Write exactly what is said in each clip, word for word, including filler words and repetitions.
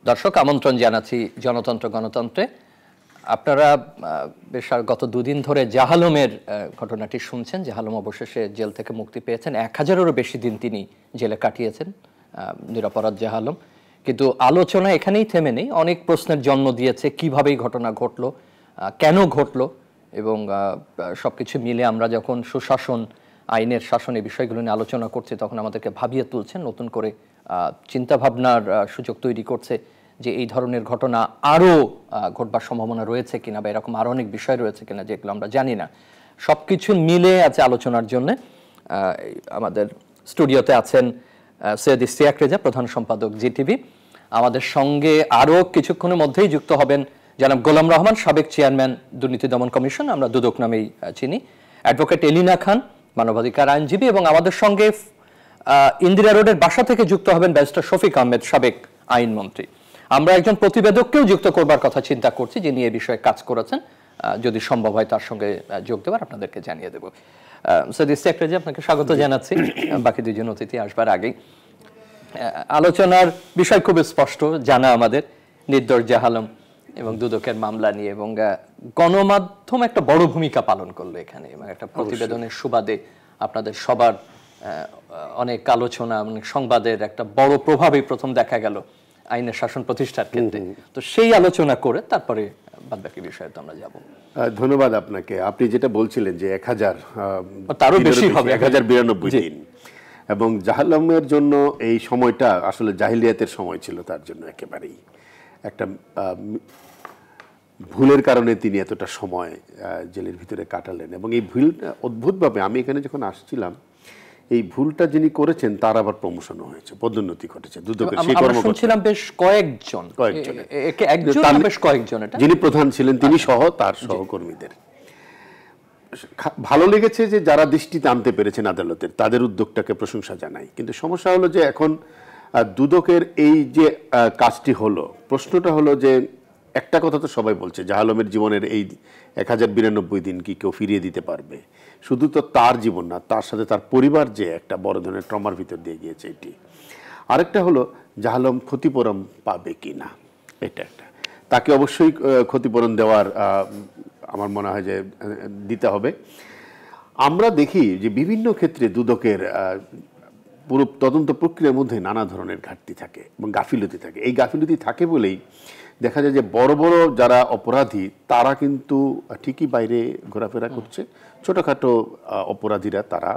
দর্শক আমন্ত্রণ জানাচ্ছি জনতন্ত্র গণতন্ত্রে। আপনারা বেশ গত দুদিন ধরে জাহালমের ঘটনাটি শুনছেন। জাহালম অবশেষে জেল থেকে মুক্তি পেয়েছেন। এক হাজারেরও বেশি দিন তিনি জেলে কাটিয়েছেন, নিরপরাধ জাহালম। কিন্তু আলোচনা এখানেই থেমে নেই, অনেক প্রশ্নের জন্ম দিয়েছে। কিভাবে এই ঘটনা ঘটলো, কেন ঘটলো, এবং সবকিছু মিলে আমরা যখন সুশাসন, আইনের শাসন এই বিষয়গুলো নিয়ে আলোচনা করছি, তখন আমাদেরকে ভাবিয়ে তুলছেন, নতুন করে চিন্তা ভাবনার সুযোগ তৈরি করছে যে এই ধরনের ঘটনা আরও ঘটবার সম্ভাবনা রয়েছে কিনা, বা এরকম আরও অনেক বিষয় রয়েছে কিনা যেগুলো আমরা জানি না। সব কিছু মিলে আছে আলোচনার জন্য আমাদের স্টুডিওতে আছেন সৈয়দ ইশতিয়াক রেজা, প্রধান সম্পাদক জি টিভি। আমাদের সঙ্গে আরও কিছুক্ষণের মধ্যেই যুক্ত হবেন জনাব গোলাম রহমান, সাবেক চেয়ারম্যান দুর্নীতি দমন কমিশন, আমরা দুদক নামেই চিনি, অ্যাডভোকেট এলিনা খান, মানবাধিকার আইনজীবী, এবং আমাদের সঙ্গে ইন্দিরা রোডের বাসা থেকে যুক্ত হবেন ব্যারিস্টার শফিক আহমেদ, সাবেক আইনমন্ত্রী। আমরা একজন প্রতিবেদককেও যুক্ত করবার কথা চিন্তা করছি, যিনি এই বিষয়ে কাজ করেছেন। যদি সম্ভব হয় তার সঙ্গে যোগ দেওয়ার আপনাদেরকে জানিয়ে দেব। সৈয়দ ইশতিয়াক রেজা, আপনাকে স্বাগত জানাচ্ছি। বাকি দুইজন অতিথি আসবার আগেই আলোচনার বিষয় খুব স্পষ্ট, জানা আমাদের নির্দোষ জাহালম এবং দুদকের মামলা নিয়ে, এবং গণমাধ্যম একটা বড় ভূমিকা পালন করলো এখানে, এবং একটা প্রতিবেদনের সুবাদে আপনাদের সবার অনেক আলোচনা, অনেক সংবাদের একটা বড় প্রভাবই প্রথম দেখা গেল আইনের শাসন প্রতিষ্ঠার ক্ষেত্রে। তো সেই আলোচনা করে তারপরে বাদবাকি বিষয়ে তো আমরা যাব। ধন্যবাদ আপনাকে। আপনি যেটা বলছিলেন যে এক হাজার তারও বেশি হবে, এক হাজার বিরানব্বই দিন, এবং জাহালমের জন্য এই সময়টা আসলে জাহিলিয়াতের সময় ছিল। তার জন্য একেবারেই একটা ভুলের কারণে তিনি এতটা সময় জেলের ভিতরে কাটালেন, এবং এই ভুল অদ্ভুতভাবে, আমি এখানে যখন আসছিলাম, এই ভুলটা যিনি করেছেন তার আবার প্রমোশনও হয়েছে, পদোন্নতি ঘটেছে দুদকের সেই কর্মকর্তা। শুনছিলাম বেশ কয়েকজন কয়েকজন একজন বেশ কয়েকজন এটা যিনি প্রধান ছিলেন তিনি সহ তার সহকর্মীদের। ভালো লেগেছে যে যারা দৃষ্টিতে আনতে পেরেছেন আদালতের, তাদের উদ্যোগটাকে প্রশংসা জানাই। কিন্তু সমস্যা হলো যে এখন দুদকের এই যে কাজটি হলো, প্রশ্নটা হলো যে একটা কথা তো সবাই বলছে, জাহালমের জীবনের এই এক হাজার বিরানব্বই দিন কি কেউ ফিরিয়ে দিতে পারবে? শুধু তো তার জীবন না, তার সাথে তার পরিবার যে একটা বড় ধরনের ট্রমার ভিতর দিয়ে গিয়েছে এটি। আরেকটা হলো জাহালম ক্ষতিপূরণ পাবে কি না, এটা একটা। তাকে অবশ্যই ক্ষতিপূরণ দেওয়ার আমার মনে হয় যে দিতে হবে। আমরা দেখি যে বিভিন্ন ক্ষেত্রে দুদকের পুরো তদন্ত প্রক্রিয়ার মধ্যে নানা ধরনের ঘাটতি থাকে এবং গাফিলতি থাকে। এই গাফিলতি থাকে বলেই দেখা যায় যে বড় বড় যারা অপরাধী তারা কিন্তু ঠিকই বাইরে ঘোরাফেরা করছে, ছোটোখাটো অপরাধীরা তারা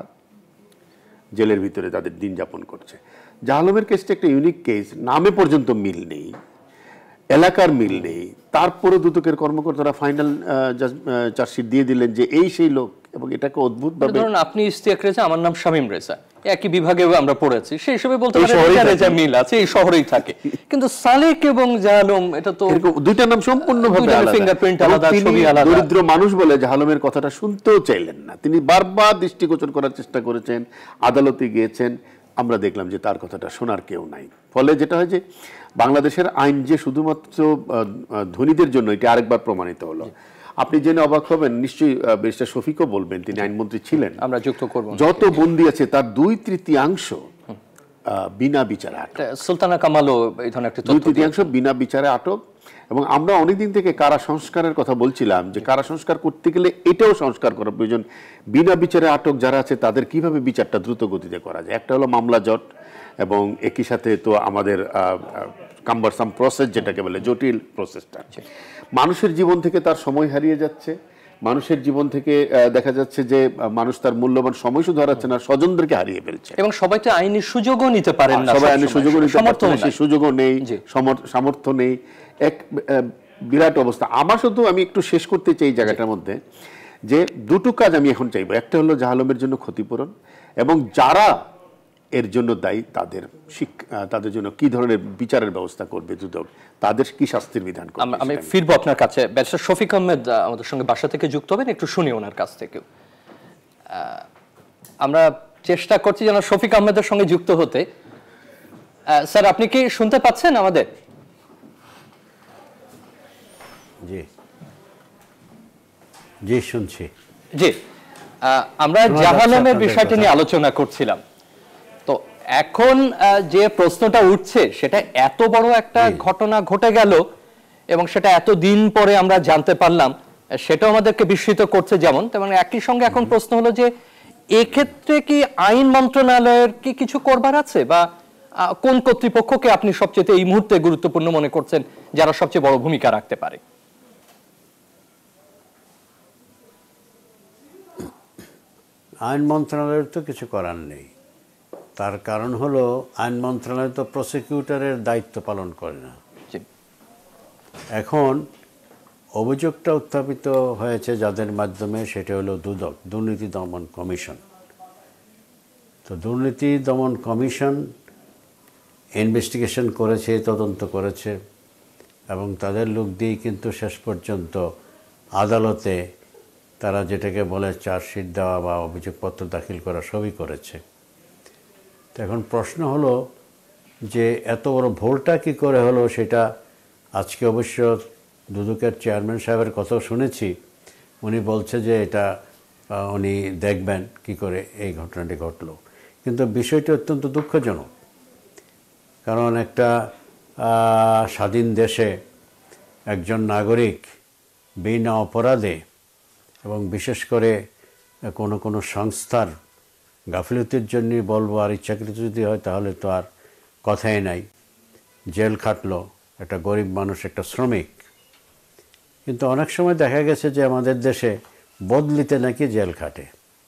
জেলের ভিতরে তাদের দিন যাপন করছে। জাহালমের কেসটা একটা ইউনিক কেস, নামে পর্যন্ত মিল নেই, এলাকার মিল নেই, তারপরে দুদকের কর্মকর্তারা ফাইনাল চার্জশিট দিয়ে দিলেন যে এই সেই লোক, এবং এটাকে অদ্ভুত ভাবে, ধরুন আপনি ইশতিয়াক রেজা, আমার নাম শামীম রেজা, একই বিভাগে আমরা পড়েছি, সেই হিসেবে বলতে পারেন রেজা মিল আছে, এই শহরেই থাকে। কিন্তু সালেক এবং জাহালম এটা তো দুইটা নাম সম্পূর্ণভাবে আলাদা, ফিঙ্গারপ্রিন্ট আলাদা, ছবি আলাদা। দরিদ্র মানুষ বলে জাহালমের কথাটা শুনতেও চাইলেন না, তিনি বারবার দৃষ্টিগোচর করার চেষ্টা করেছেন, আদালতে গিয়েছেন, আমরা দেখলাম যে তার কথাটা শোনার কেউ নাই। ফলে যেটা হয় যে বাংলাদেশের আইন যে শুধুমাত্র ধনীদের জন্য, এটা আরেকবার প্রমাণিত হলো। আপনি জেনে অবাক হবেন, নিশ্চয়ই ব্যারিস্টার শফিকও বলবেন, তিনি আইনমন্ত্রী ছিলেন, আমরা যুক্ত করব, যত বন্দী আছে তার দুই তৃতীয়াংশ বিনা বিচারে আটক। সুলতানা কামালও এই ধরনের একটা দুই তৃতীয়াংশ বিনা বিচারে আটক। এবং আমরা অনেকদিন থেকে কারা সংস্কারের কথা বলছিলাম যে কারা সংস্কার করতে গেলে এটাও সংস্কার করা প্রয়োজন। বিনা বিচারে আটক যারা আছে তাদের কিভাবে বিচারটা দ্রুত গতিতে করা যায়। একটা হলো মামলা জট, এবং একই সাথে তো আমাদের কাম্বারসাম প্রসেস, যেটাকে বলে জটিল প্রসেসটা। মানুষের জীবন থেকে তার সময় হারিয়ে যাচ্ছে, মানুষের জীবন থেকে দেখা যাচ্ছে যে মানুষ তার মূল্যবান সময় শুধু হারাচ্ছে না, স্বজনদেরকে হারিয়ে ফেলছে, এবং সবাই তো আইনি সুযোগও নিতে পারেন না, সবাই আইনি সুযোগও নিতে পারেন না, সেই সুযোগও নেই, সামর্থ্য নেই, এক বিরাট অবস্থা। আমার শুধু আমি একটু শেষ করতে চাই এই জায়গাটার মধ্যে যে দুটো কাজ আমি এখন চাইবো। একটা হলো জাহালমের জন্য ক্ষতিপূরণ, এবং যারা এর জন্য দায়ী তাদের শিক্ষা, তাদের জন্য কি ধরনের বিচারের ব্যবস্থা করবে দুদক, তাদের কি শাস্তির বিধান করবে। আমি ফিরবো আপনার কাছে। ব্যারিস্টার শফিক আহমেদ আমাদের সঙ্গে বাসা থেকে যুক্ত হবেন, একটু শুনি ওনার কাছ থেকেও। আমরা চেষ্টা করছি যেন শফিক আহমেদের সঙ্গে যুক্ত হতে। স্যার, আপনি কি শুনতে পাচ্ছেন আমাদের? জি জি শুনছি। জি, আমরা জাহালমের বিষয়টা নিয়ে আলোচনা করছিলাম। তো এখন যে প্রশ্নটা উঠছে সেটা এত বড় একটা ঘটনা ঘটে গেল এবং সেটা এত দিন পরে আমরা জানতে পারলাম, সেটাও আমাদেরকে বিস্মিত করছে। যেমন তেমন একই সঙ্গে এখন প্রশ্ন হলো যে এক্ষেত্রে কি আইন মন্ত্রণালয়ের কি কিছু করবার আছে, বা কোন কর্তৃপক্ষকে আপনি সবচেয়ে এই মুহূর্তে গুরুত্বপূর্ণ মনে করছেন, যারা সবচেয়ে বড় ভূমিকা রাখতে পারে? আইন মন্ত্রণালয়ের তো কিছু করার নেই। তার কারণ হলো আইন মন্ত্রণালয় তো প্রসিকিউটরের দায়িত্ব পালন করে না। এখন অভিযোগটা উত্থাপিত হয়েছে যাদের মাধ্যমে, সেটা হলো দুদক, দুর্নীতি দমন কমিশন। তো দুর্নীতি দমন কমিশন ইনভেস্টিগেশন করেছে, তদন্ত করেছে, এবং তাদের লোক দিয়েই কিন্তু শেষ পর্যন্ত আদালতে তারা যেটাকে বলে চার্জশিট দেওয়া বা অভিযোগপত্র দাখিল করা সবই করেছে। তো এখন প্রশ্ন হলো যে এত বড় ভুলটা কী করে হলো, সেটা আজকে অবশ্য দুদকের চেয়ারম্যান সাহেবের কথাও শুনেছি। উনি বলছে যে এটা উনি দেখবেন কি করে এই ঘটনাটি ঘটলো। কিন্তু বিষয়টি অত্যন্ত দুঃখজনক, কারণ একটা স্বাধীন দেশে একজন নাগরিক বিনা অপরাধে, এবং বিশেষ করে কোনো কোনো সংস্থার গাফিলতির জন্যই বলবো, আর ইচ্ছাকৃত যদি হয় তাহলে তো আর কথাই নাই, জেল খাটলো একটা গরিব মানুষ, একটা শ্রমিক। কিন্তু অনেক সময় দেখা গেছে যে আমাদের দেশে বদলিতে নাকি জেল খাটে,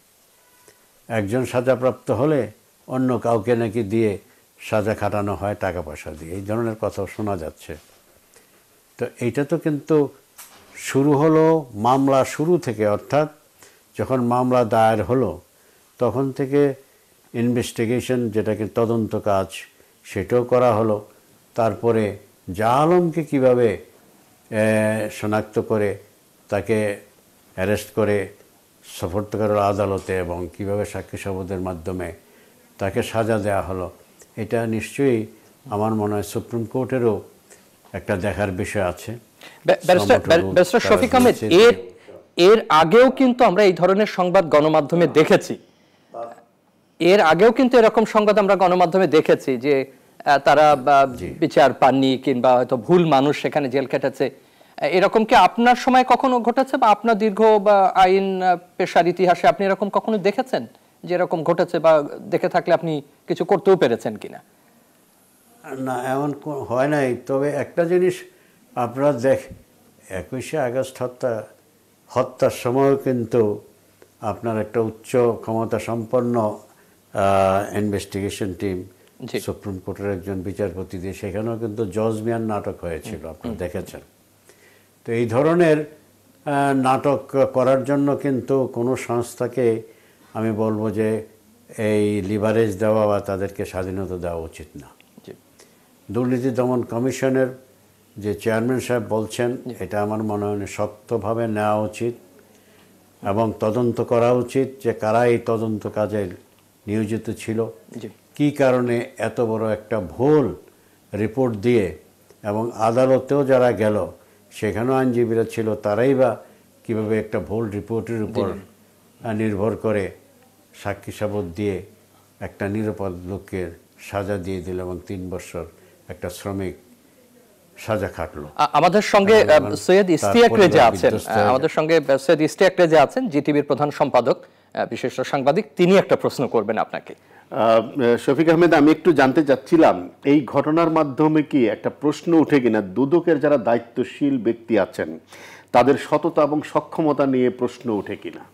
একজন সাজাপ্রাপ্ত হলে অন্য কাউকে নাকি দিয়ে সাজা খাটানো হয় টাকা পয়সা দিয়ে, এই ধরনের কথাও শোনা যাচ্ছে। তো এইটা তো কিন্তু শুরু হলো মামলা শুরু থেকে, অর্থাৎ যখন মামলা দায়ের হলো তখন থেকে ইনভেস্টিগেশন, যেটাকে তদন্ত কাজ, সেটাও করা হলো। তারপরে জাহ আলমকে কীভাবে শনাক্ত করে তাকে অ্যারেস্ট করে সোপর্দ করা আদালতে, এবং কিভাবে সাক্ষী শপথের মাধ্যমে তাকে সাজা দেওয়া হলো, এটা নিশ্চয়ই আমার মনে হয় সুপ্রিম কোর্টেরও একটা দেখার বিষয় আছে। ব্যারিস্টার শফিক আহমেদ, এর এর আগেও কিন্তু আমরা এই ধরনের সংবাদ গণমাধ্যমে দেখেছি, এর আগেও কিন্তু এরকম সংবাদ আমরা গণমাধ্যমে দেখেছি যে তারা বিচার পাননি, কিংবা হয়তো ভুল মানুষ সেখানে জেল কেটেছে। এরকম কি আপনার সময় কখনো ঘটেছে, বা আপনার দীর্ঘ বা আইন পেশার ইতিহাসে আপনি এরকম কখনো দেখেছেন যে এরকম ঘটেছে, বা দেখে থাকলে আপনি কিছু করতেও পেরেছেন কিনা? না, এমন হয় নাই। তবে একটা জিনিস আপনারা দেখ, একুশে আগস্ট হত্যা হত্যার সময়ও কিন্তু আপনার একটা উচ্চ ক্ষমতা সম্পন্ন ইনভেস্টিগেশন টিম, সুপ্রিম কোর্টের একজন বিচারপতি দিয়ে, সেখানেও কিন্তু জজ মিয়ার নাটক হয়েছিল, আপনারা দেখেছেন। তো এই ধরনের নাটক করার জন্য কিন্তু কোনো সংস্থাকে আমি বলবো যে এই লিভারেজ দেওয়া বা তাদেরকে স্বাধীনতা দেওয়া উচিত না। দুর্নীতি দমন কমিশনের যে চেয়ারম্যান সাহেব বলছেন, এটা আমার মনে হয় শক্তভাবে নেওয়া উচিত, এবং তদন্ত করা উচিত যে কারা এই তদন্ত কাজে নিয়োজিত ছিল, কি কারণে এত বড় একটা ভুল রিপোর্ট দিয়ে, এবং আদালতেও যারা গেল সেখানেও আইনজীবীরা ছিল, তারাই বা কীভাবে একটা ভুল রিপোর্টের উপর নির্ভর করে সাক্ষী শপথ দিয়ে একটা নিরাপদ লোকের সাজা দিয়ে দিল, এবং তিন বছর একটা শ্রমিক সাজা খাটলো। আমাদের সঙ্গে সৈয়দ ইশতিয়াক রেজা আছেন, আমাদের সঙ্গে সৈয়দ ইশতিয়াক রেজা আছেন, জিটিভির প্রধান সম্পাদক, বিশিষ্ট সাংবাদিক। তিনি একটা প্রশ্ন করবেন আপনাকে। শফিক আহমেদ, আমি একটু জানতে চাচ্ছিলাম এই ঘটনার মাধ্যমে কি একটা প্রশ্ন উঠে কিনা, দুদকের যারা দায়িত্বশীল ব্যক্তি আছেন তাদের সততা এবং সক্ষমতা নিয়ে প্রশ্ন উঠে কিনা?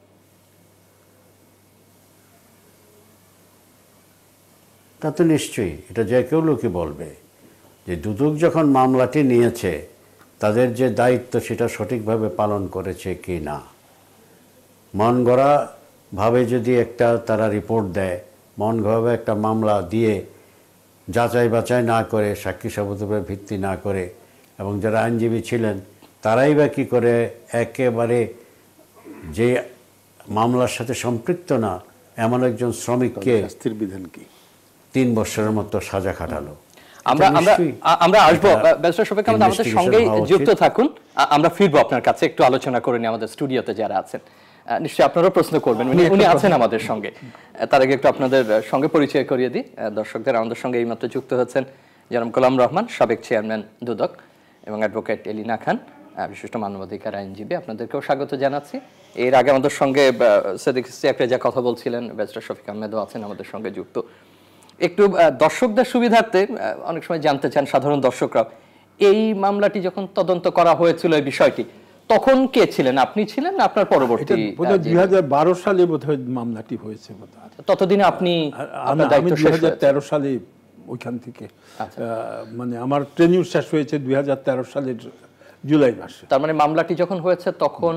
তা তো নিশ্চয়ই, এটা যে কেউ লোকে বলবে যে দুদক যখন মামলাটি নিয়েছে তাদের যে দায়িত্ব সেটা সঠিকভাবে পালন করেছে কি না। মন গড়া ভাবে যদি একটা তারা রিপোর্ট দেয়, মন গড়াভাবে একটা মামলা দিয়ে যাচাই বাছাই না করে, সাক্ষী শপথের উপর ভিত্তি না করে, এবং যারা আইনজীবী ছিলেন তারাই বা কী করে একেবারে যে মামলার সাথে সম্পৃক্ত না এমন একজন শ্রমিককে শাস্তির বিধান কি তিন বছরের মতো সাজা খাটালো। আমরা আমরা আমরা আসবো ব্যারিস্টার শফিক আহমেদ, আমাদের সঙ্গেই যুক্ত থাকুন। আমরা ফিরবো আপনার কাছে, একটু আলোচনা করে নিই আমাদের স্টুডিওতে যারা আছেন। নিশ্চয়ই আপনারাও প্রশ্ন করবেন, উনি উনি আছেন আমাদের সঙ্গে। তার আগে একটু আপনাদের সঙ্গে পরিচয় করিয়ে দিই দর্শকদের। আমাদের সঙ্গে এইমাত্র যুক্ত হচ্ছেন জনাব গোলাম রহমান, সাবেক চেয়ারম্যান দুদক, এবং অ্যাডভোকেট এলিনা খান, বিশিষ্ট মানবাধিকার আইনজীবী। আপনাদেরকেও স্বাগত জানাচ্ছি। এর আগে আমাদের সঙ্গে সাদিক সিয়াকরে যা কথা বলছিলেন, ব্যারিস্টার শফিক আহমেদও আছেন আমাদের সঙ্গে যুক্ত। একটু দর্শকদের সুবিধার্থে অনেক সময় জানতে চান সাধারণ দর্শকরা, এই মামলাটি যখন তদন্ত করা হয়েছিল এই বিষয়টি, তখন কে ছিলেন? আপনি ছিলেন না আপনার পরবর্তী? দুই হাজার বারো সালে বোধহয় মামলাটি হয়েছে। ততদিনে আপনি দুই হাজার তেরো সালে ওইখান থেকে, মানে আমার ট্রেনিং শেষ হয়েছে দুই হাজার তেরো সালের জুলাই মাসে। তার মানে মামলাটি যখন হয়েছে তখন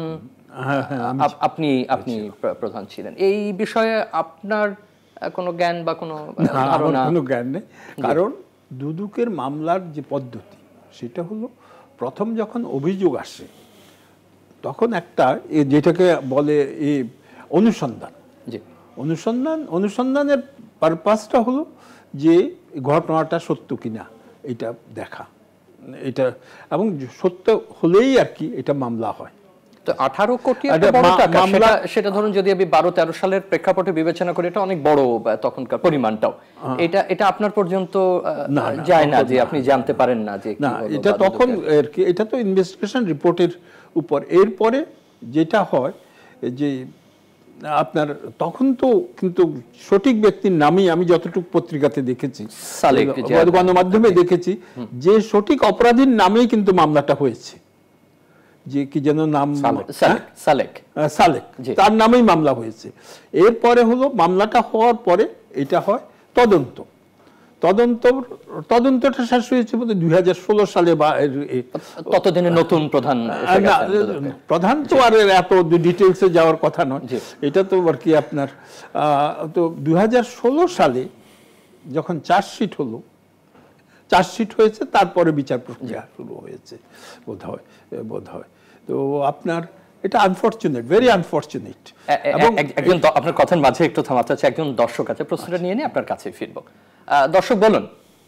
আপনি আপনি প্রধান ছিলেন। এই বিষয়ে আপনার কোনো জ্ঞান বা কোনো ধারণা? কোনো জ্ঞান নেই, কারণ দুদকের মামলার যে পদ্ধতি সেটা হলো, প্রথম যখন অভিযোগ আসে তখন একটা যেটাকে বলে এই অনুসন্ধান, যে অনুসন্ধান অনুসন্ধানের পারপাসটা হলো যে ঘটনাটা সত্য কিনা এটা দেখা, এটা এবং সত্য হলেই আর কি এটা মামলা হয়। তো আঠারো কোটি মামলা, সেটা ধরুন যদি আমি বারো তেরো সালের প্রেক্ষাপটে বিবেচনা করি, এটা অনেক বড় তখনকার পরিমাণটাও। এটা এটা আপনার পর্যন্ত যায় না যে আপনি জানতে পারেন না যে না, এটা তখন আর কি, এটা তো ইনভেস্টিগেশন রিপোর্টের উপর। এরপরে যেটা হয় যে আপনার তখন তো কিন্তু সঠিক ব্যক্তির নামই আমি যতটুকু পত্রিকাতে দেখেছি, গণমাধ্যমে দেখেছি, যে সঠিক অপরাধীর নামেই কিন্তু মামলাটা হয়েছে, যে কি যেন নাম, সালেক সালেক, তার নামেই মামলা হয়েছে। এরপরে হলো মামলাটা হওয়ার পরে এটা হয় তদন্ত। তদন্ত তদন্তটা শেষ হয়েছে বোধহয় দুই হাজার ষোলো সালে। বা ততদিনে নতুন প্রধান প্রধান তো আর এত ডিটেলসে যাওয়ার কথা নয়, এটা তো আর কি আপনার তো দুই হাজার ষোলো সালে যখন চার্জশিট হলো, চার্জশিট হয়েছে, তারপরে বিচার প্রক্রিয়া শুরু হয়েছে বোধ হয় বোধ হয় তো আপনার এটা আনফরচুনেট, ভেরি আনফরচুনেট। এবং একজন আপনার কথার মাঝে একটু থামাতে চাই, একজন দর্শক আছে, প্রশ্নটা নিয়ে নিয়ে আপনার কাছে ফিরবো। দর্শক বলুন,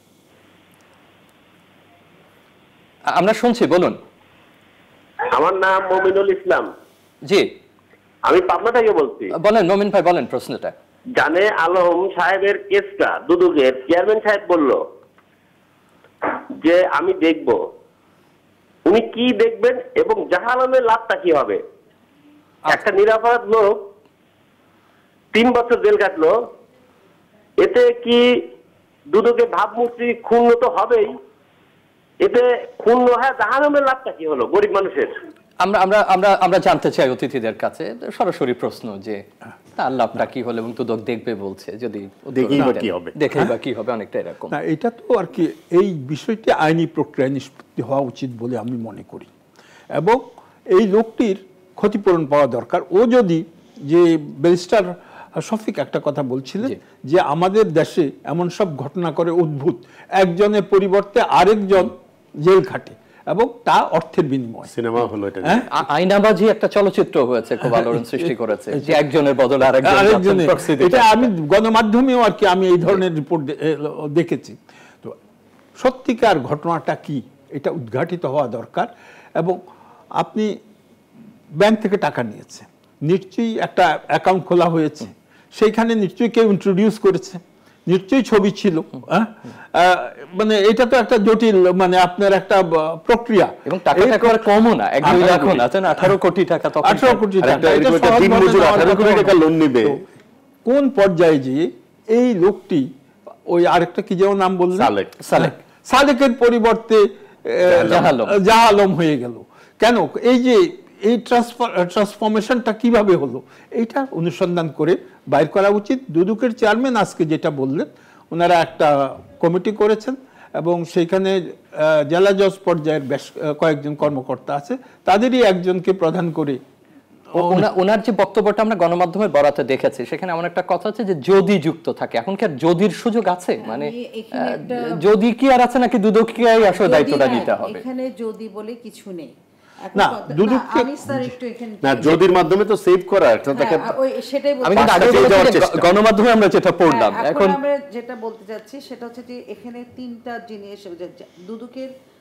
আমরা শুনছি, বলুন। আমার নাম মমিনুল ইসলাম। জি, আমি পাবনা থেকে বলছি। বলেন মমিন ভাই, বলেন প্রশ্নটা। জানে আলম সাহেবের কেসটা দুদকের চেয়ারম্যান সাহেব বলল যে আমি দেখব, উনি কি দেখবেন এবং জাহা আলমের লাভটা কি হবে? একটা নিরাপরাধ লোক তিন বছর জেল কাটলো, এতে কি দুদকের ভাবমূর্তি ক্ষুণ্ণ তো হবেই, এতে ক্ষুণ্ণ হয় জাহা আলমের লাভটা কি হলো গরিব মানুষের? আমরা আমরা আমরা আমরা জানতে চাই অতিথিদের কাছে সরাসরি প্রশ্ন, যে তার লাভটা কি হলো এবং দুদক দেখবে বলছে, যদি দেখেই বা কি হবে, দেখেই বা কি হবে, অনেকটা এরকম। না, এটা তো আর কি এই বিষয়টি আইনি প্রক্রিয়ায় নিষ্পত্তি হওয়া উচিত বলে আমি মনে করি, এবং এই লোকটির ক্ষতিপূরণ পাওয়া দরকার। ও যদি, যে ব্যারিস্টার শফিক একটা কথা বলছিলেন যে আমাদের দেশে এমন সব ঘটনা করে অদ্ভুত, একজনের পরিবর্তে আরেকজন জেল খাটে, এবং তা অর্থের বিনিময়ে। সিনেমা হলো এটা, আইনাবাজি একটা চলচ্চিত্র হয়েছে, খুব আলোড়ন সৃষ্টি করেছে, যে একজনের বদলে আরেকজন। এটা আমি গণমাধ্যমেও আর কি আমি এই ধরনের রিপোর্ট দেখেছি। তো সত্যিকার ঘটনাটা কি, এটা উদ্ঘাটিত হওয়া দরকার। এবং আপনি ব্যাংক থেকে টাকা নিয়েছে, নিশ্চয়ই একটা অ্যাকাউন্ট খোলা হয়েছে, সেইখানে নিশ্চয়ই কেউ ইন্ট্রোডিউস করেছে, নিশ্চয়ই ছবি ছিল, মানে এটা তো একটা জটিল, মানে আপনার একটা প্রক্রিয়া, এবং টাকাটা একেবারে কমও না, এক দুই লাখ না, আঠারো কোটি টাকা, আঠারো কোটি টাকা লোন নেবে। কোন পর্যায়ে যে এই লোকটি, ওই আরেকটা কি যেমন নাম বললেন, সালেক, সালেক, সালেকের পরিবর্তে জাহা আলম হয়ে গেল কেন? এই যে এই ট্রান্সফার ট্রান্সফরমেশনটা কিভাবে হলো, এইটা অনুসন্ধান করে বাইর করা উচিত। দুদকের চেয়ারম্যান আজকে যেটা বললেন, ওনারা একটা কমিটি করেছেন, এবং সেইখানে জেলা জজ পর্যায়ের বেশ কয়েকজন কর্মকর্তা আছে, তাদেরই একজনকে প্রধান করে। ওনার যে বক্তব্যটা আমরা গণমাধ্যমের বরাতে দেখেছি, সেখানে এমন একটা কথা আছে যে যদি যুক্ত থাকে, এখন কি আর যদির সুযোগ আছে? মানে যদি কি আর আছে নাকি দুদককে আসলে দায়িত্বটা নিতে হবে? এখানে যদি বলে কিছু নেই। না, দুদককে না, যদির মাধ্যমে তো সেভ করা, সেটাকে আমি গণমাধ্যমে আমরা যেটা পড়লাম, এখন আমরা যেটা বলতে যাচ্ছি সেটা হচ্ছে যে এখানে তিনটা জিনিস, দুদকের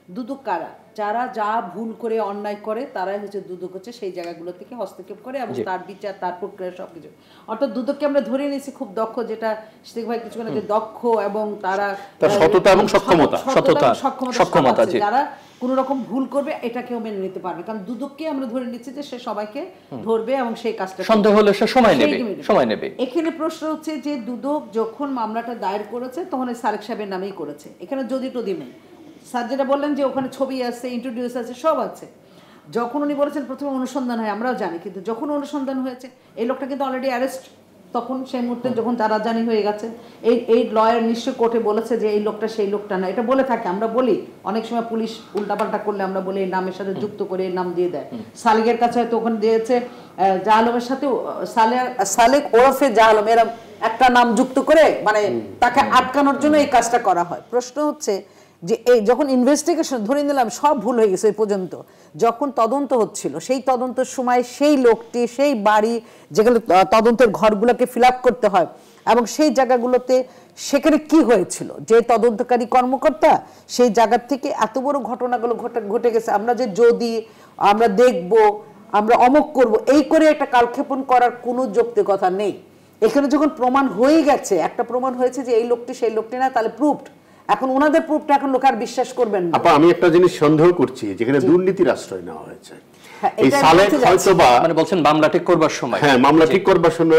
দুদক কারা? যারা যা ভুল করে অন্যায় করে তারাই হচ্ছে দুদক, হচ্ছে সেই জায়গাগুলো থেকে হস্তক্ষেপ করে এবং তার বিচার, তার প্রক্রিয়া সবকিছু। অর্থাৎ দুদককে আমরা ধরে নিয়েছি খুব দক্ষ, যেটা শেখ ভাই কিছুক্ষণ আগে দক্ষ এবং তারা সততা এবং সক্ষমতা, সততা সক্ষমতা, যারা কোন রকম ভুল করবে এটা কেউ মেনে নিতে পারবে, কারণ দুদককে আমরা ধরে নিচ্ছি যে সে সবাইকে ধরবে এবং সেই কাজটা সন্দেহ হলে সে সময় নেবে সময় নেবে এখানে প্রশ্ন হচ্ছে যে দুদক যখন মামলাটা দায়ের করেছে তখন ওই সালেক সাহেবের নামেই করেছে, এখানে যদি টদি নেই। স্যার যেটা বললেন যে ওখানে ছবি আছে, ইন্ট্রোডিউস আছে, সব আছে। যখন উনি বলেছেন প্রথমে অনুসন্ধান হয়, আমরাও জানি, কিন্তু যখন অনুসন্ধান হয়েছে এই লোকটা কিন্তু অলরেডি অ্যারেস্ট, তখন সেই মুহূর্তে যখন তারা জানি হয়ে গেছে, এই এই লয়ার নিশ্চয় কোর্টে বলেছে যে এই লোকটা সেই লোকটা না, এটা বলে থাকে, আমরা বলি অনেক সময় পুলিশ উল্টাপাল্টা করলে আমরা বলি এই নামের সাথে যুক্ত করে এই নাম দিয়ে দেয়। সালেকের কাছে হয়তো ওখানে দিয়েছে জাহ আলমের সাথে সালে সালেক ওরফে জাহ আলম, এরা একটা নাম যুক্ত করে মানে তাকে আটকানোর জন্য এই কাজটা করা হয়। প্রশ্ন হচ্ছে যে এই যখন ইনভেস্টিগেশন ধরে নিলাম সব ভুল হয়ে গেছে এই পর্যন্ত, যখন তদন্ত হচ্ছিল সেই তদন্তের সময় সেই লোকটি সেই বাড়ি যেগুলো তদন্তের ঘরগুলোকে ফিল আপ করতে হয় এবং সেই জায়গাগুলোতে সেখানে কি হয়েছিল, যে তদন্তকারী কর্মকর্তা সেই জায়গার থেকে এত বড় ঘটনাগুলো ঘটে ঘটে গেছে, আমরা যে যদি আমরা দেখব আমরা অমক করব এই করে একটা কালক্ষেপণ করার কোনো যৌক্তিকতা নেই। এখানে যখন প্রমাণ হয়ে গেছে, একটা প্রমাণ হয়েছে যে এই লোকটি সেই লোকটি না, তাহলে প্রুফড। এখন ওনাদের প্রুফটা এখন লোক আর বিশ্বাস করবেন না। আপা আমি একটা জিনিস সন্দেহ করছি, যেখানে দুর্নীতির আশ্রয় নেওয়া হয়েছে, এই সালেক হয়তোবা মানে বলছেন মামলা ঠিক করবার সময়, হ্যাঁ মামলা ঠিক করবার সময়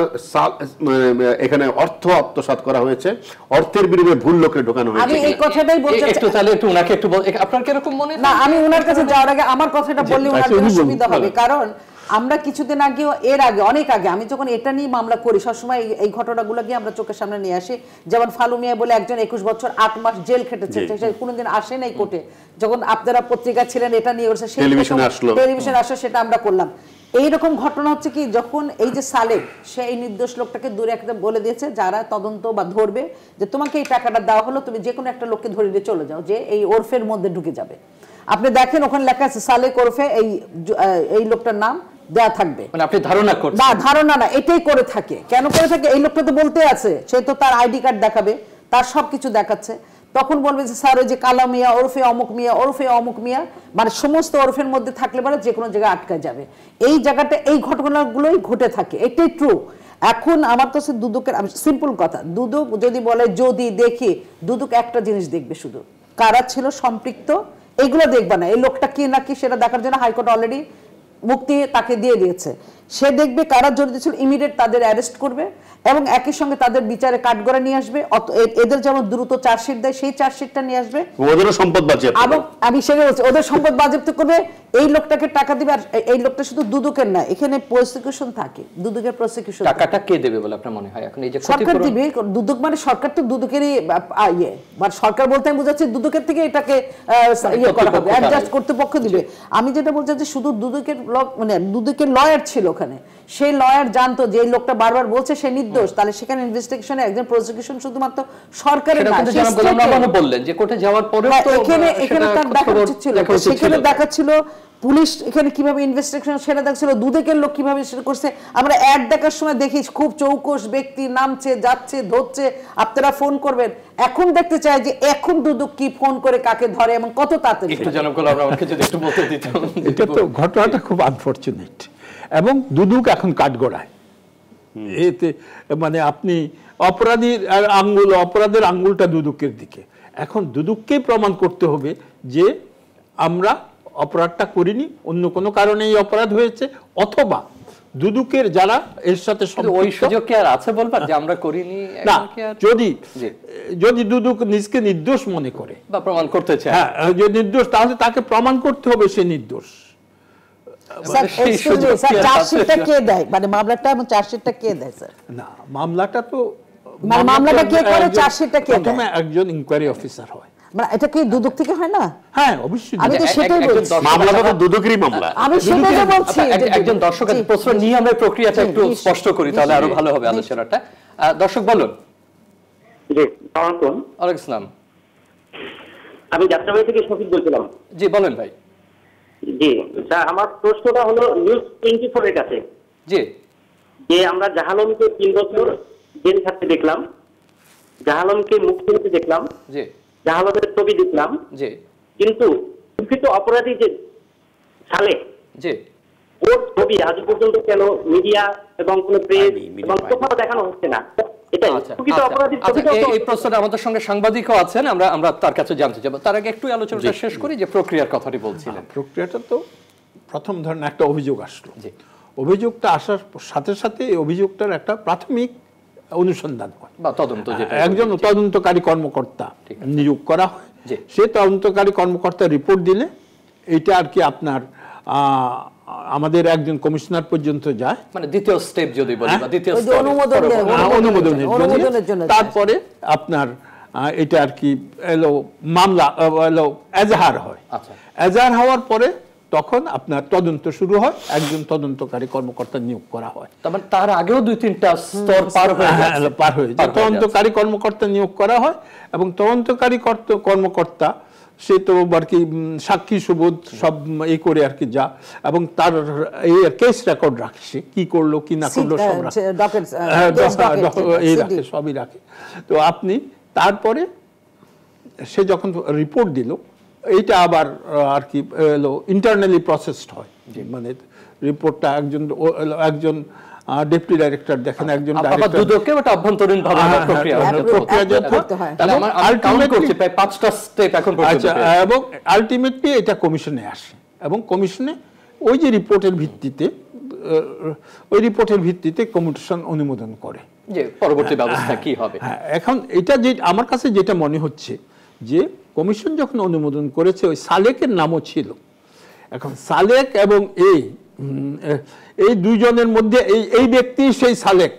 এখানে অর্থ আত্মসাৎ করা হয়েছে, অর্থের বিনিময়ে ভুল লোকে ঢোকানো হয়েছে। আমি এই কথাটাই বলতে চাই, একটু তাহলে একটু উনাকে একটু আপনার কি এরকম মনে? না, আমি ওনার কাছে যাওয়ার আগে আমার কথাটা বললে ওনার জন্য সুবিধা হবে, কারণ আমরা কিছুদিন আগে, এর আগে অনেক আগে আমি যখন এটা নিয়ে মামলা করি সবসময় এই ঘটনাগুলো গিয়ে আমরা চোখের সামনে নিয়ে আসি। যেমন ফালুমিয়া বলে একজন একুশ বছর আট মাস জেল খেটেছে, কোনোদিন আসে নাই কোর্টে, যখন আপনারা পত্রিকা ছিলেন এটা নিয়ে করছে, সেই টেলিভিশন আসলো, সেটা আমরা করলাম। এইরকম ঘটনা হচ্ছে কি, যখন এই যে সালেক সে এই নির্দোষ লোকটাকে দূরে একটা বলে দিয়েছে যারা তদন্ত বা ধরবে যে তোমাকে এই টাকাটা দেওয়া হলো, তুমি যে কোনো একটা লোককে ধরে দিয়ে চলে যাও, যে এই ওরফের মধ্যে ঢুকে যাবে। আপনি দেখেন ওখানে লেখা আছে সালেক ওরফে এই এই লোকটার নাম দেয়া থাকবে, মানে আপনি ধারণা করছেন না, ধারণা না, এটাই করে থাকে। কেন করে থাকে? এই লোকটা তো বলতে আছে, সে তো তার আইডি কার্ড দেখাবে, তার সবকিছু দেখাচ্ছে, তখন বলবে যে স্যার ওই যে কালা মিয়া ওরফে অমুক মিয়া ওরফে অমুক মিয়া, মানে সমস্ত ওরফের মধ্যে থাকলে পরে যে কোনো জায়গায় আটকা যাবে। এই জায়গাটা এই ঘটনাগুলোই ঘটে থাকে, এটাই ট্রু। এখন আমার কাছে দুদকের সিম্পল কথা, দুদক যদি বলে যদি দেখি, দুদক একটা জিনিস দেখবে শুধু, কারা ছিল সম্পৃক্ত, এইগুলো দেখবে না। এই লোকটা কি নাকি সেটা দেখার জন্য হাইকোর্ট অলরেডি মুক্তি তাকে দিয়ে দিয়েছে, সে দেখবে কারা জড়িত ছিল, ইমিডিয়েট তাদের অ্যারেস্ট করবে এবং একই সঙ্গে তাদের বিচারে কাঠগড়া নিয়ে আসবে। এদের যেমন দ্রুত চার্জশিট দেয় সেই চার্জশিটটা নিয়ে আসবে, ওদের সম্পদ বাজেয়াপ্ত, এবং আমি সেটা বলছি ওদের সম্পদ বাজেয়াপ্ত করবে, এই লোকটাকে টাকা দিবে। আর এই লোকটা শুধু দুদকের না, এখানে প্রসিকিউশন থাকে, দুদকের প্রসিকিউশন। টাকাটা কে দেবে বলে আপনার মনে হয়? এখন এই যে সরকার দিবে, দুদক মানে সরকার তো দুদকেরই ইয়ে, মানে সরকার বলতে আমি বুঝাচ্ছি দুদকের থেকে এটাকে ইয়ে করা হবে, অ্যাডজাস্ট কর্তৃপক্ষ দিবে। আমি যেটা বলছি যে শুধু দুদকের মানে দুদকের লয়ার ছিল ওখানে, সেই লয়ার জানতো যে এই লোকটা বারবার বলছে সে নির্দোষ, তাহলে সেখানে ইনভেস্টিগেশনে একজন প্রসিকিউশন শুধুমাত্র সরকারের না, সেটা বললেন যে কোর্টে যাওয়ার পরে তো এখানে এখানে তার দেখা উচিত ছিল, সেখানে দেখাচ্ছিল পুলিশ এখানে কিভাবে ইনভেস্টিগেশন সেটা দেখছিল, দুদকের লোক কিভাবে সেটা করছে। আমরা অ্যাড দেখার সময় দেখি খুব চৌকস ব্যক্তি নামছে যাচ্ছে ধরছে, আপনারা ফোন করবেন। এখন দেখতে চাই যে এখন দুদক কি ফোন করে কাকে ধরে এবং কত তাড়াতাড়ি। একটু জনাব গোলাম আমাকে যদি একটু বলতে দিতেন। এটা তো ঘটনাটা খুব আনফরচুনেট, এবং দুদক এখন কাঠগড়ায়, এতে মানে আপনি অপরাধীর আঙ্গুল, অপরাধের আঙ্গুলটা দুদকের দিকে। এখন দুদককেই প্রমাণ করতে হবে যে আমরা অপরাধটা করিনি, অন্য কোনো কারণে এই অপরাধ হয়েছে, অথবা দুদকের যারা এর সাথে ওই সুযোগ কি আর আছে বলবার যে আমরা করিনি? না, যদি যদি দুদক নিজকে নির্দোষ মনে করে বা প্রমাণ করতে চায়, হ্যাঁ যে নির্দোষ, তাহলে তাকে প্রমাণ করতে হবে সে নির্দোষ। চার্জশিটটা কে দেয়, মানে মামলাটা এবং চার্জশিটটা কে দেয় স্যার? না, মামলাটা তো মামলাটা কে করে, চার্জশিটটা কে দেয়? প্রথমে একজন ইনকোয়ারি অফিসার হয়, মানে এটা কি দুদক থেকে হয় না? হ্যাঁ অবশ্যই, আমি তো সেটাই বলছি, মামলাটা তো দুদকেরই মামলা। আমি সেটাই বলছি, একজন দর্শকের প্রশ্ন নিয়ে আমরা প্রক্রিয়াটা একটু স্পষ্ট করি, তাহলে আরো ভালো হবে আলোচনাটা। দর্শক বলুন। জি, আসসালামু আলাইকুম। ওয়ালাইকুম আসসালাম। আমি যাত্রাবাড়ি থেকে শফিক বলছিলাম। জি বলেন ভাই। জি স্যার, আমার প্রশ্নটা হলো নিউজ টোয়েন্টি ফোর এর কাছে। জি, যে আমরা জাহ আলমকে তিন বছর জেল থাকতে দেখলাম, জাহ আলমকে মুক্তি হতে দেখলাম, জি, জাহ আলমের ছবি দেখলাম, জি, কিন্তু প্রকৃত অপরাধী যে সালে জি ওর ছবি আজ পর্যন্ত কেন মিডিয়া এবং কোনো প্রেস পাইনি, media এবং পাইনি। কোথাও দেখানো হচ্ছে না? এটা আচ্ছা, প্রকৃত আচ্ছা, অপরাধীর আচ্ছা, ছবিটাও এই- তো- এই প্রশ্নটা আমাদের সঙ্গে সাংবাদিকও আছেন, আমরা আমরা তার কাছে জানতে যাব। তার আগে একটু আলোচনাটা শেষ করি, যে প্রক্রিয়ার কথাটি বলছিলেন। প্রক্রিয়াটা তো প্রথম ধরেন একটা অভিযোগ আসলো, জি অভিযোগটা আসার সাথে সাথে এই অভিযোগটার একটা প্রাথমিক অনুসন্ধান হয়, বা তদন্ত যেটা একজন তদন্তকারী কর্মকর্তা ঠিক নিয়োগ করা হয়। জি। সে তদন্তকারী কর্মকর্তা রিপোর্ট দিলে এইটা আর কি আপনার আহ, আমাদের একজন কমিশনার পর্যন্ত যায়, মানে দ্বিতীয় স্টেপ যদি বলি, বা দ্বিতীয় ওই যে স্তরে। অনুমোদন দেয়, আহ, অনুমোদনের জন্য। অনুমোদনের জন্য যায়। তারপরে আপনার আহ, এটা আর কি এলো মামলা আহ, এলো এজাহার হয়। আচ্ছা। এজাহার হওয়ার পরে তখন আপনার তদন্ত শুরু হয়, একজন তদন্তকারী কর্মকর্তা নিয়োগ করা হয়। তার মানে তার আগেও দুই তিনটা স্তর পার হয়ে হ্যাঁ, গেছে। পার হয়ে যায়। পার হয়ে তদন্তকারী কর্মকর্তা নিয়োগ করা হয় এবং তদন্তকারী কর্ত- কর্মকর্তা সে তো আর কি উম, সাক্ষী সুবোধ সব এই করে আর কি যা, এবং তার এই কেস রেকর্ড রাখে, সে কি করলো কি না করলো সব রাখে। ডকেট হ্যাঁ, ডক- ডক- এই রাখে, সবই রাখে। তো আপনি তারপরে সে যখন রিপোর্ট দিল, এইটা আবার আহ, আর কি এলো ইন্টারনালি প্রসেসড হয়, মানে রিপোর্টটা একজন ও- এলো একজন ডেপুটি ডাইরেক্টর দেখেন, একজন আবার ডাইরেক্টর দুদকে ওটা অভ্যন্তরীণ ভাবে হ্যাঁ, একটা প্রক্রিয়া হ্যাঁ, হলো। approve- প্রক্রিয়া approve যথা- করতে হয়। তাহলে আমার আমি কাউন্ট ultimately- করছি প্রায় পাঁচটা স্টেপ এখন পর্যন্ত আচ্ছা, পেয়েছি। এবং আলটিমেটলি এটা কমিশনে আসে, এবং কমিশনে ওই যে রিপোর্টের ভিত্তিতে আহ, ওই রিপোর্টের ভিত্তিতে কমিশন অনুমোদন করে। যে পরবর্তী ব্যবস্থা কি হবে। হ্যাঁ, এখন এটা যে আমার কাছে যেটা মনে হচ্ছে যে কমিশন যখন অনুমোদন করেছে, ওই সালেকের নামও ছিল। এখন সালেক এবং এই উম, এই দুইজনের মধ্যে এই এই ব্যক্তি সেই সালেক,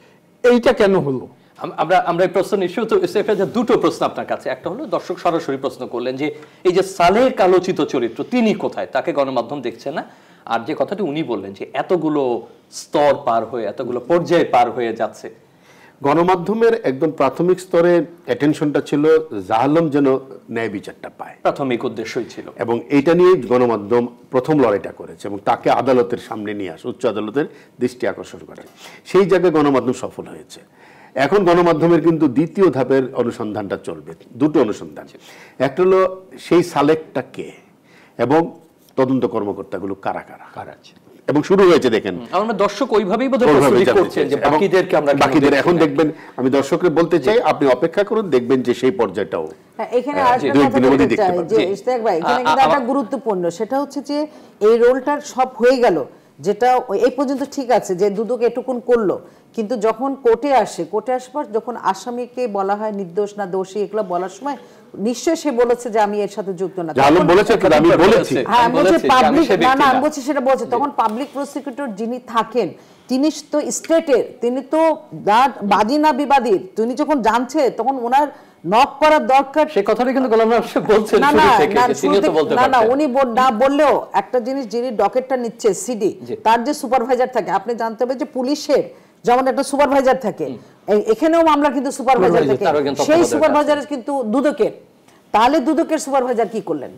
এইটা কেন হলো? আম- আমরা আমরা এই প্রশ্ন নিশ্চয় তো সেটা যে দুটো প্রশ্ন আপনার কাছে। একটা হলো দর্শক সরাসরি প্রশ্ন করলেন যে এই যে সালেক আলোচিত চরিত্র, তিনি কোথায়, তাকে গণমাধ্যম দেখছে না। আর যে কথাটি উনি বললেন যে এতগুলো স্তর পার হয়ে, এতগুলো পর্যায়ে পার হয়ে যাচ্ছে, গণমাধ্যমের একদম প্রাথমিক স্তরে অ্যাটেনশনটা ছিল জাহালম যেন ন্যায় বিচারটা পায়, প্রাথমিক উদ্দেশ্যই ছিল। এবং এইটা নিয়ে গণমাধ্যম প্রথম লড়াইটা করেছে এবং তাকে আদালতের সামনে নিয়ে আসে, উচ্চ আদালতের দৃষ্টি আকর্ষণ করে। সেই জায়গায় গণমাধ্যম সফল হয়েছে। এখন গণমাধ্যমের কিন্তু দ্বিতীয় ধাপের অনুসন্ধানটা চলবে, দুটো অনুসন্ধান। একটা হলো সেই সালেকটা কে এবং তদন্ত কর্মকর্তাগুলো কারা কারা কারা আছে? এবং শুরু হয়েছে দেখেন আমরা দর্শক ওইভাবেই বোধহয় ওইভাবে প্রস্তুতি জানতে করছেন যে চাইছে। এবং বাকিদেরকে আমরা কেন বাকিদের দেখছি এখন না। দেখবেন, আমি দর্শকদের বলতে চাই আপনি অপেক্ষা করুন, দেখবেন যে সেই পর্যায়টাও হ্যাঁ, এখানে হ্যাঁ, আরেকটা দুই কথা একদিনের বলতে মধ্যেই দেখতে চাই পাবেন। যে জি। ইশতিয়াক ভাই, এখানে আ- কিন্তু আ- একটা আমার- গুরুত্বপূর্ণ, সেটা হচ্ছে যে এই রোলটার সব হয়ে গেল, যেটা ওই- এই পর্যন্ত ঠিক আছে যে দুদক এটুকুন করলো, কিন্তু যখন কোর্টে আসে, কোর্টে আসবার যখন আসামিকে বলা হয় নির্দোষ না দোষী, এগুলো বলার সময় নিশ্চয়ই সে বলেছে যে আমি এর সাথে যুক্ত না। জাহালম তখন- বলেছে কিন্তু আমি বলেছি হ্যাঁ, আমি আমি বলছি বলেছি যে আমি পাবলিক, সে না ব্যক্তি না না। আমি বলছি সেটা বলছে, তখন পাবলিক প্রসিকিউটর যিনি থাকেন তিনি তো স্টেটের, তিনি তো না বাদী না বিবাদীর, তিনি যখন জানছে তখন ওনার নক করার দরকার। সেই কথাটা কিন্তু গোলাম রহমান সাহেব বলছেন না শুরু না থেকে, না যে তিনিও তো শুরুতে- বলতে না না পারতেন। উনি বল- না বললেও একটা জিনিস, যিনি ডকেটটা নিচ্ছে সিডি, জি। তার যে সুপারভাইজার থাকে, আপনি জানতে হবে যে পুলিশের যেমন একটা সুপারভাইজার থাকে, এ- এখানেও মামলা কিন্তু সুপারভাইজার থাকে, তারও একজন সেই তত্ত্বাবধায়ক সুপারভাইজার কিন্তু দুদকের। তাহলে দুদকের সুপারভাইজার কি করলেন?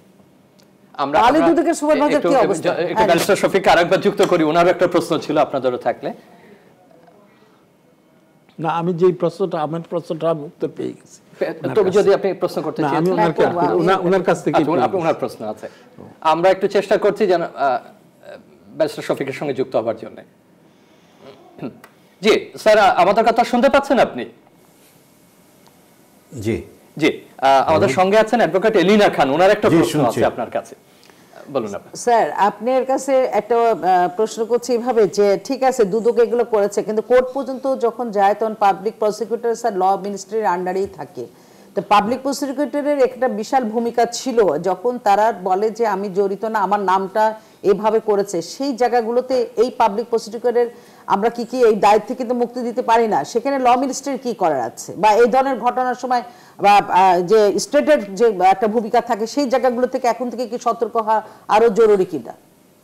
আমরা তাহলে আমরা দুদকের সুপারভাইজার একটু- কি একটু- অবস্থা? একটু হ্যাঁ। ব্যারিস্টার শফিককে আরেকবার যুক্ত করি, ওনারও একটা প্রশ্ন ছিল আপনাদেরও থাকলে। না, আমি যেই প্রশ্নটা, আমার প্রশ্নটা আমি উত্তর পেয়ে গেছি। তবে যদি আপনি প্রশ্ন করতে না, চান, আমি ওনার করবো, আমি- ওনার- ওনার কাছ থেকে আচ্ছা, আপনার ওনার প্রশ্ন আছে। আমরা একটু চেষ্টা করছি যেন ব্যারিস্টার শফিকের সঙ্গে যুক্ত হবার জন্য। জি স্যার, আমাদের কথা শুনতে পাচ্ছেন আপনি? জি জি, আহ, আমাদের সঙ্গে আছেন অ্যাডভোকেট এলিনা খান, ওনার একটা জি, প্রশ্ন শুনছি। আছে আপনার কাছে, বলুন আপনি। স্যার, আপনার কাছে একটা আহ, প্রশ্ন করছি এইভাবে যে ঠিক আছে দুদক এগুলো করেছে, কিন্তু কোর্ট পর্যন্ত যখন যায় তখন পাবলিক প্রসিকিউটর স্যার ল মিনিস্ট্রির আন্ডারেই থাকে। তো পাবলিক প্রসিকিউটরের একটা বিশাল ভূমিকা ছিল, যখন তারা বলে যে আমি জড়িত না, আমার নামটা এইভাবে করেছে, সেই জায়গাগুলোতে এই পাবলিক প্রসিকিউটরের আমরা কি কি এই দায়িত্ব থেকে কিন্তু মুক্তি দিতে পারি না, সেখানে ল মিনিস্ট্রির কি করার আছে, বা এই ধরনের ঘটনার সময় বা আহ, যে স্টেটের যে একটা ভূমিকা থাকে সেই জায়গাগুলো থেকে এখন থেকে কি সতর্ক হওয়া আরো জরুরি কিনা?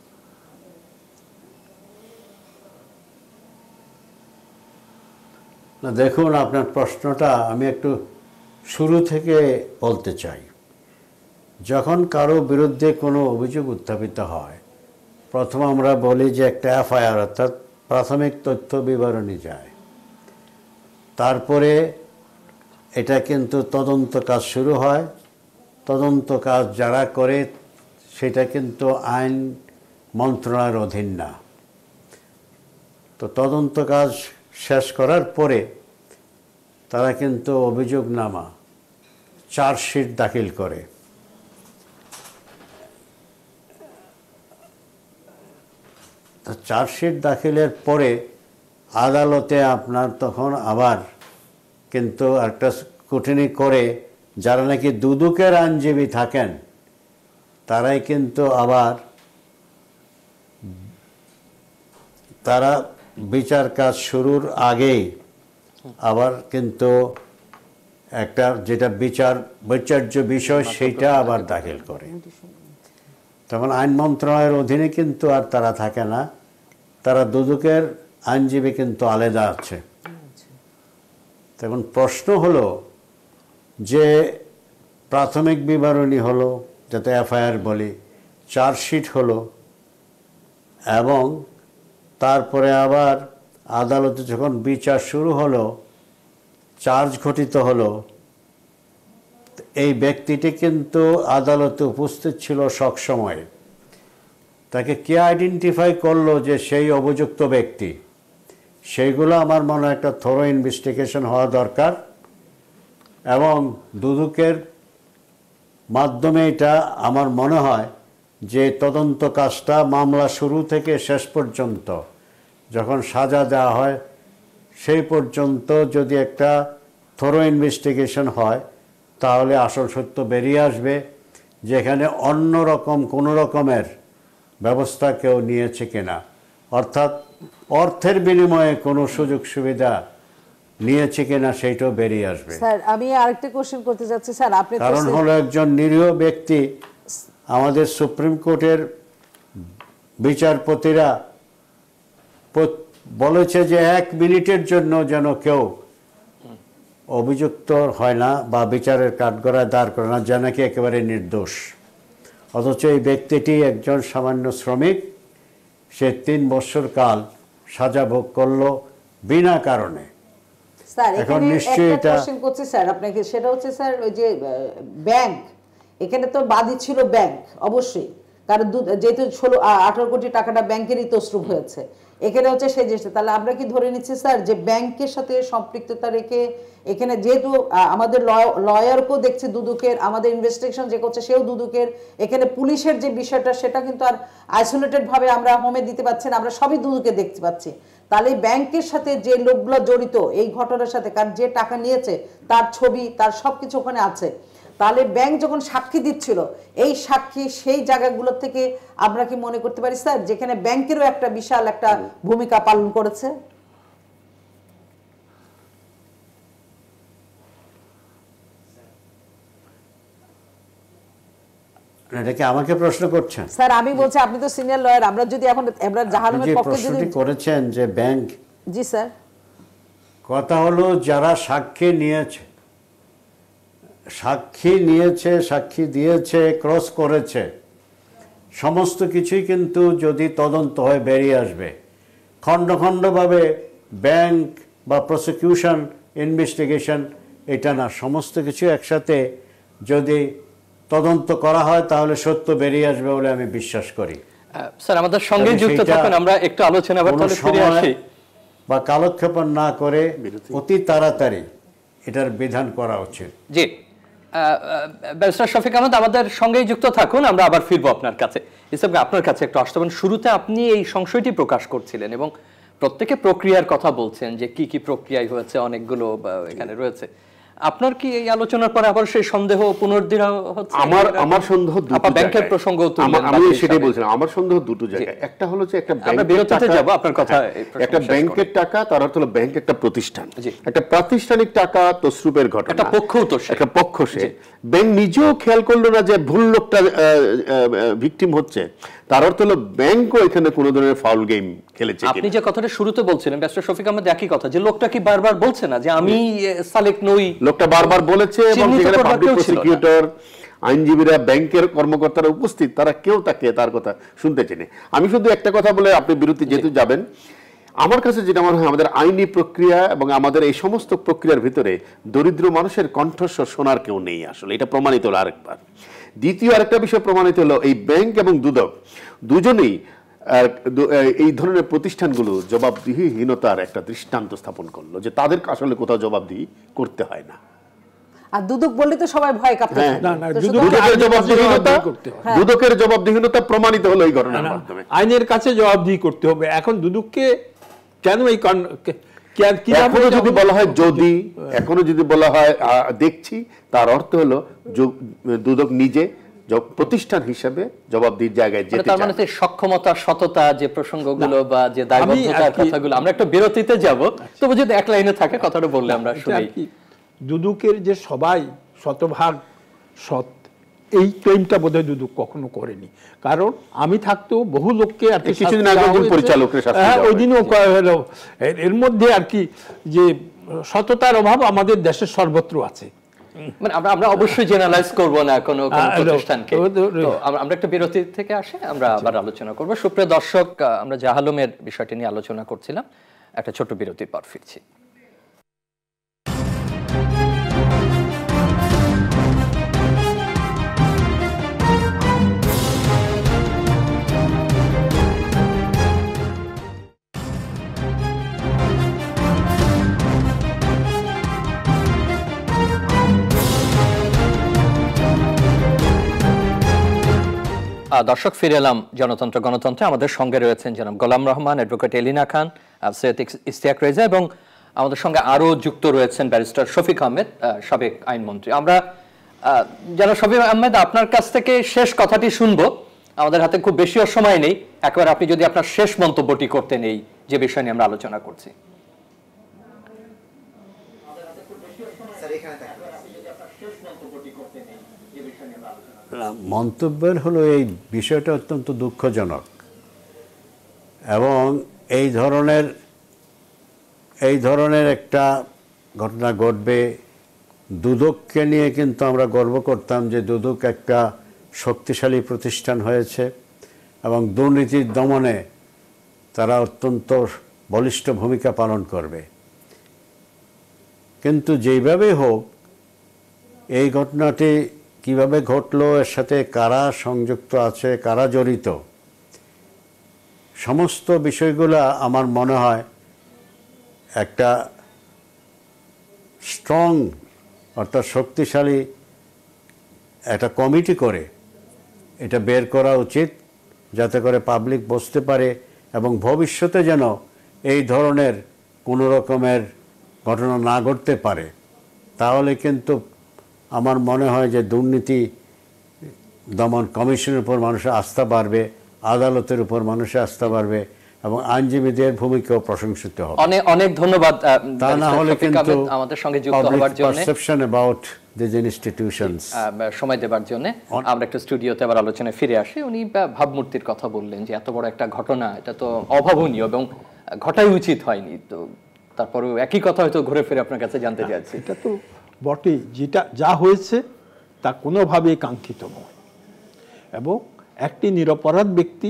না, দেখুন আপনার প্রশ্নটা আমি একটু শুরু থেকে বলতে চাই। যখন কারো বিরুদ্ধে কোনো অভিযোগ উত্থাপিত হয়, প্রথম আমরা বলি যে একটা এফআইআর অর্থাৎ প্রাথমিক তথ্য বিবরণী যায়, তারপরে এটা কিন্তু তদন্ত কাজ শুরু হয়। তদন্ত কাজ যারা করে সেটা কিন্তু আইন মন্ত্রণালয়ের অধীন না। তো তদন্ত কাজ শেষ করার পরে তারা কিন্তু অভিযোগনামা চার্জশিট দাখিল করে। তো চার্জশিট দাখিলের পরে আদালতে আপনার তখন আবার কিন্তু একটা স্ক্রুটিনি করে যারা নাকি দুদকের আইনজীবী থাকেন তারাই কিন্তু আবার তারা বিচার কাজ শুরুর আগেই আবার কিন্তু একটা যেটা বিচার বিচার্য বিষয় সেইটা আবার দাখিল করে। তখন আইন মন্ত্রণালয়ের অধীনে কিন্তু আর তারা থাকে না, তারা দুদকের আইনজীবী কিন্তু আলাদা আছে। তখন প্রশ্ন হলো যে প্রাথমিক বিবরণী হলো, যাতে এফআইআর বলি, চার্জশিট হলো, এবং তারপরে আবার আদালতে যখন বিচার শুরু হলো, চার্জ গঠিত হলো, এই ব্যক্তিটি কিন্তু আদালতে উপস্থিত ছিল সবসময়। তাকে কে আইডেন্টিফাই করলো যে সেই অভিযুক্ত ব্যক্তি, সেইগুলো আমার মনে হয় একটা থরো ইনভেস্টিগেশন হওয়া দরকার, এবং দুদকের মাধ্যমে এটা আমার মনে হয় যে তদন্ত কাজটা মামলা শুরু থেকে শেষ পর্যন্ত যখন সাজা দেওয়া হয় সেই পর্যন্ত যদি একটা থরো ইনভেস্টিগেশন হয় তাহলে আসল সত্য বেরিয়ে আসবে, যেখানে অন্য রকম কোনো রকমের ব্যবস্থা কেউ নিয়েছে কিনা, অর্থাৎ অর্থের বিনিময়ে কোনো সুযোগ সুবিধা নিয়েছে কিনা সেইটাও বেরিয়ে আসবে। স্যার আমি আরেকটা কোশ্চেন করতে যাচ্ছি স্যার, আপনি কারণ হলো একজন নিরীহ ব্যক্তি, আমাদের সুপ্রিম কোর্টের বিচারপতিরা বলেছে যে এক মিনিটের জন্য যেন কেউ অভিযুক্ত হয় না বা বিচারের কাঠগড়ায় দাঁড় করে না, যে নাকি একেবারে নির্দোষ। অথচ এই ব্যক্তিটি একজন সামান্য শ্রমিক, সে তিন বছর কাল সাজা ভোগ করলো বিনা কারণে। স্যার এখানে একটা কোশ্চেন করছি স্যার আপনাকে, সেটা হচ্ছে স্যার ওই যে ব্যাংক, এখানে তো বাদী ছিল ব্যাংক অবশ্যই, কারণ যেহেতু ষোলো আঠারো কোটি টাকাটা ব্যাংকেরই তসরুপ হয়েছে, এখানে হচ্ছে সেই জিনিসটা। তাহলে আমরা কি ধরে নিচ্ছি স্যার যে ব্যাংকের সাথে সম্পৃক্ততা রেখে এখানে, যেহেতু আমাদের লয়ারকেও দেখছি দুদকের, আমাদের ইনভেস্টিগেশন যে করছে সেও দুদকের, এখানে পুলিশের যে বিষয়টা সেটা কিন্তু আর আইসোলেটেড ভাবে আমরা হোমে দিতে পারছি না, আমরা সবই দুদকে দেখতে পাচ্ছি। তাহলে ব্যাংকের সাথে যে লোকগুলো জড়িত এই ঘটনার সাথে, কারণ যে টাকা নিয়েছে তার ছবি তার সবকিছু ওখানে আছে, তাহলে ব্যাংক যখন সাক্ষী দিচ্ছিল এই সাক্ষী সেই জায়গাগুলো থেকে আমরা কি মনে করতে পারি স্যার যেখানে ব্যাংকেরও একটা বিশাল একটা ভূমিকা পালন করেছে? এটাকে আমাকে প্রশ্ন করছেন স্যার? আমি বলছি আপনি তো সিনিয়র লয়ার, আমরা যদি এখন আমরা জাহালুমের পক্ষে যদি করেছেন যে ব্যাংক, জি স্যার, কথা হলো যারা সাক্ষী নিয়েছে, সাক্ষী নিয়েছে সাক্ষী দিয়েছে, ক্রস করেছে, সমস্ত কিছুই কিন্তু যদি তদন্ত হয়ে বেরিয়ে আসবে। খণ্ড খণ্ডভাবে ব্যাংক বা প্রসিকিউশন ইনভেস্টিগেশন এটা না, সমস্ত কিছু একসাথে যদি তদন্ত করা হয় তাহলে সত্য বেরিয়ে আসবে বলে আমি বিশ্বাস করি। স্যার আমাদের সঙ্গে যুক্ত থাকুন, আমরা একটু আলোচনা আবার তাহলে ফিরে আসি, বা কালক্ষেপণ না করে অতি তাড়াতাড়ি এটার বিধান করা উচিত। জি ব্যারিস্টার শফিক আহমেদ আমাদের সঙ্গেই যুক্ত থাকুন, আমরা আবার ফিরবো আপনার কাছে। হিসাবে আপনার কাছে একটু আসতে পারেন, শুরুতে আপনি এই সংশয়টি প্রকাশ করছিলেন এবং প্রত্যেকে প্রক্রিয়ার কথা বলছেন যে কি কি প্রক্রিয়ায় হয়েছে, অনেকগুলো এখানে রয়েছে। আপনার কি এই আলোচনার পরে আবার সেই সন্দেহ পুনর্দৃঢ় হচ্ছে? আমার আমার সন্দেহ দুটো, ব্যাংকের প্রসঙ্গ আমি সেটাই বলছিলাম, আমার সন্দেহ দুটো জায়গায়। একটা হলো যে একটা ব্যাংকের টাকা, যাব আপনার কথা, একটা ব্যাংকের টাকা, তার অর্থ হলো ব্যাংক একটা প্রতিষ্ঠান, একটা প্রাতিষ্ঠানিক টাকা তসরুপের ঘটনা, একটা পক্ষ তো একটা পক্ষ, সে ব্যাংক নিজেও খেয়াল করলো না যে ভুল লোকটা ভিকটিম হচ্ছে, তার অর্থ হলো ব্যাংকও এখানে কোনো ধরনের ফাউল গেম খেলেছে। আপনি যে কথাটা শুরুতে বলছিলেন ব্যারিস্টার শফিক আহমেদ, একই কথা, যে লোকটা কি বারবার বলছে না যে আমি সালেক নই, লোকটা বারবার বলেছে, এবং যেখানে পাবলিক প্রসিকিউটর, আইনজীবীরা, ব্যাংকের কর্মকর্তারা উপস্থিত, তারা কেউ তাকে তার কথা শুনতে চেনে। আমি শুধু একটা কথা বলে আপনি বিরতি যেহেতু যাবেন, আমার কাছে যেটা মনে হয় আমাদের আইনি প্রক্রিয়া এবং আমাদের এই সমস্ত প্রক্রিয়ার ভিতরে দরিদ্র মানুষের কণ্ঠস্বর শোনার কেউ নেই আসলে, এটা প্রমাণিত হলো আরেকবার। দ্বিতীয় আরেকটা বিষয় প্রমাণিত হলো এই ব্যাংক এবং দুদক দুজনেই এই ধরনের প্রতিষ্ঠানগুলো জবাবদিহিহীনতার একটা দৃষ্টান্ত স্থাপন করলো যে তাদের আসলে কোথাও জবাবদিহি করতে হয় না। আর দুদক বললে তো সবাই ভয় কাঁপতে থাকে। না না তো দুদকের জবাবদিহিনতা দুদকের জবাবদিহিনতা প্রমাণিত হলো এই ঘটনার মাধ্যমে। আইনের কাছে জবাবদিহি করতে হবে। এখন দুদককে কেন এই এখনো যদি বলা হয় যদি এখনো যদি বলা হয় দেখছি, তার অর্থ হলো দুদক নিজে প্রতিষ্ঠান হিসেবে জবাবদিহির জায়গায় যেতে চায়। তার মানে সক্ষমতা, সততা যে প্রসঙ্গগুলো বা যে দায়বদ্ধতার কথাগুলো, আমরা একটা বিরতিতে যাব, তবে যদি এক লাইনে থাকে কথাটা বললে আমরা শুনি। দুদকের যে সবাই শতভাগ সৎ, এই ক্লেমটা বোধহয় দুদক কখনো করেনি। কারণ আমি থাকতেও বহু লোককে আর কি কিছুদিন আগে একজন পরিচালকের শাস্তি দেওয়া হয়েছে, ওই দিনও হলো। এর মধ্যে আর কি যে সততার অভাব আমাদের দেশের সর্বত্র আছে। মানে আমরা আমরা অবশ্যই জেনারেলাইজ করব না কোনো প্রতিষ্ঠানকে। আমরা একটা বিরতি থেকে আসে, আমরা আবার আলোচনা করব। সুপ্রিয় দর্শক, আমরা জাহালমের বিষয়টি নিয়ে আলোচনা করছিলাম, একটা ছোট বিরতির পর ফিরছি। দর্শক, ফিরে এলাম জনতন্ত্র গণতন্ত্রে। আমাদের সঙ্গে রয়েছেন জনাব গোলাম রহমান, অ্যাডভোকেট এলিনা খান, সৈয়দ ইশতিয়াক রেজা, এবং আমাদের সঙ্গে আরো যুক্ত রয়েছেন ব্যারিস্টার শফিক আহমেদ, সাবেক আইনমন্ত্রী। আমরা জনাব শফিক আহমেদ, আপনার কাছ থেকে শেষ কথাটি শুনবো। আমাদের হাতে খুব বেশি সময় নেই, একবার আপনি যদি আপনার শেষ মন্তব্যটি করতে নেই যে বিষয় নিয়ে আমরা আলোচনা করছি। মন্তব্যের হলো এই বিষয়টা অত্যন্ত দুঃখজনক, এবং এই ধরনের এই ধরনের একটা ঘটনা ঘটবে। দুদককে নিয়ে কিন্তু আমরা গর্ব করতাম যে দুদক একটা শক্তিশালী প্রতিষ্ঠান হয়েছে এবং দুর্নীতির দমনে তারা অত্যন্ত বলিষ্ঠ ভূমিকা পালন করবে। কিন্তু যেইভাবে হোক এই ঘটনাটি কিভাবে ঘটলো, এর সাথে কারা সংযুক্ত আছে, কারা জড়িত, সমস্ত বিষয়গুলো আমার মনে হয় একটা স্ট্রং অর্থাৎ শক্তিশালী একটা কমিটি করে এটা বের করা উচিত, যাতে করে পাবলিক বুঝতে পারে এবং ভবিষ্যতে যেন এই ধরনের কোনো রকমের ঘটনা না ঘটতে পারে। তাহলে কিন্তু আমার মনে হয় যে দুর্নীতি দমন কমিশনের উপর মানুষের আস্থা বাড়বে, আদালতের উপর মানুষের আস্থা বাড়বে, এবং আইনজীবীদের ভূমিকাও প্রশংসিত হবে। অনেক অনেক ধন্যবাদ। তা না হলে কিন্তু আমাদের সঙ্গে যুক্ত হওয়ার জন্য, পারসেপশন অ্যাবাউট দিস ইনস্টিটিউশনস, সময় দেওয়ার জন্য। আমরা একটা স্টুডিওতে আবার আলোচনায় ফিরে আসি। উনি ভাবমূর্তির কথা বললেন যে এত বড় একটা ঘটনা, এটা তো অভাবনীয় এবং ঘটাই উচিত হয়নি। তো তারপরেও একই কথা হয়তো ঘুরে ফিরে আপনার কাছে জানতে চাচ্ছি। এটা তো বটে, যেটা যা হয়েছে তা কোনোভাবেই কাঙ্ক্ষিত নয়, এবং একটি নিরপরাধ ব্যক্তি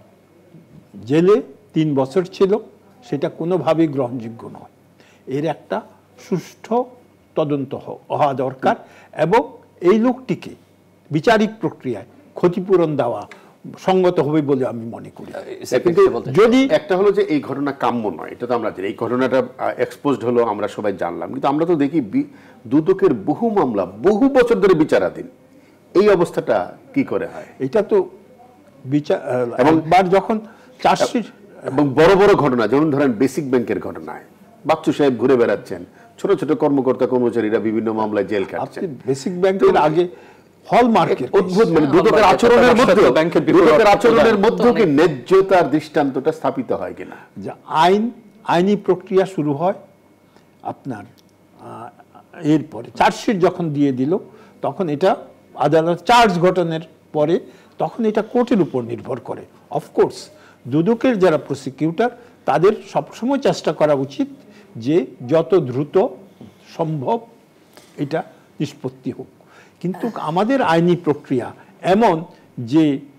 জেলে তিন বছর ছিল, সেটা কোনোভাবেই গ্রহণযোগ্য নয়। এর একটা সুষ্ঠু তদন্ত হওয়া দরকার, এবং এই লোকটিকে বিচারিক প্রক্রিয়ায় ক্ষতিপূরণ দেওয়া সঙ্গত হবে বলে আমি মনে করি। যদি একটা হলো যে এই ঘটনা কাম্য নয়, এটা তো আমরা জানি, এই ঘটনাটা এক্সপোজড হলো, আমরা সবাই জানলাম, কিন্তু আমরা তো দেখি দুদকের বহু মামলা বহু বছর ধরে বিচারাধীন। এই অবস্থাটা কি করে হয়? এটা তো বিচার একবার যখন চার্জশিট এবং বড় বড় ঘটনা, যেমন ধরেন বেসিক ব্যাংকের ঘটনায় বাচ্চু সাহেব ঘুরে বেড়াচ্ছেন, ছোট ছোট কর্মকর্তা কর্মচারীরা বিভিন্ন মামলায় জেল কাটছেন। বেসিক ব্যাংকের আগে হলমার্কের অদ্ভুত, মানে দুদকের আচরণের মধ্যে দুদকের আচরণের মধ্যে কি ন্যায্যতার দৃষ্টান্তটা স্থাপিত হয় কিনা? যে আইন আইনি প্রক্রিয়া শুরু হয় আপনার এরপরে চার্জশিট যখন দিয়ে দিল, তখন এটা আদালত চার্জ গঠনের পরে তখন এটা কোর্টের উপর নির্ভর করে। অফকোর্স দুদকের যারা প্রসিকিউটর, তাদের সবসময় চেষ্টা করা উচিত যে যত দ্রুত সম্ভব এটা নিষ্পত্তি হোক, কিন্তু আমাদের আইনি প্রক্রিয়া এমন যে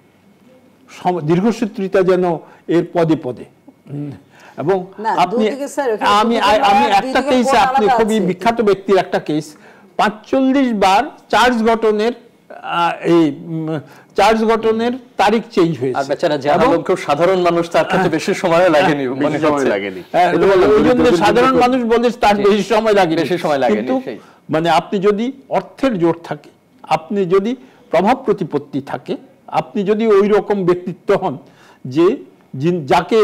দীর্ঘসূত্রিতা যেন এর পদে পদে। এবং আপনি আমি আমি একটা কেস, আপনি খুবই বিখ্যাত ব্যক্তির একটা কেস, পাঁচচল্লিশ বার চার্জ গঠনের এই চার্জ গঠনের তারিখ চেঞ্জ হয়েছে। আর বেচারা জাহালম কেউ সাধারণ মানুষ, তার কাছে বেশি সময় লাগেনি, মনে সময় লাগেনি, ওই জন্য সাধারণ মানুষ বলে তার বেশি সময় লাগেনি, বেশি সময় লাগেনি। কিন্তু মানে আপনি যদি অর্থের জোর থাকে, আপনি যদি প্রভাব প্রতিপত্তি থাকে, আপনি যদি ওই রকম ব্যক্তিত্ব হন যে যাকে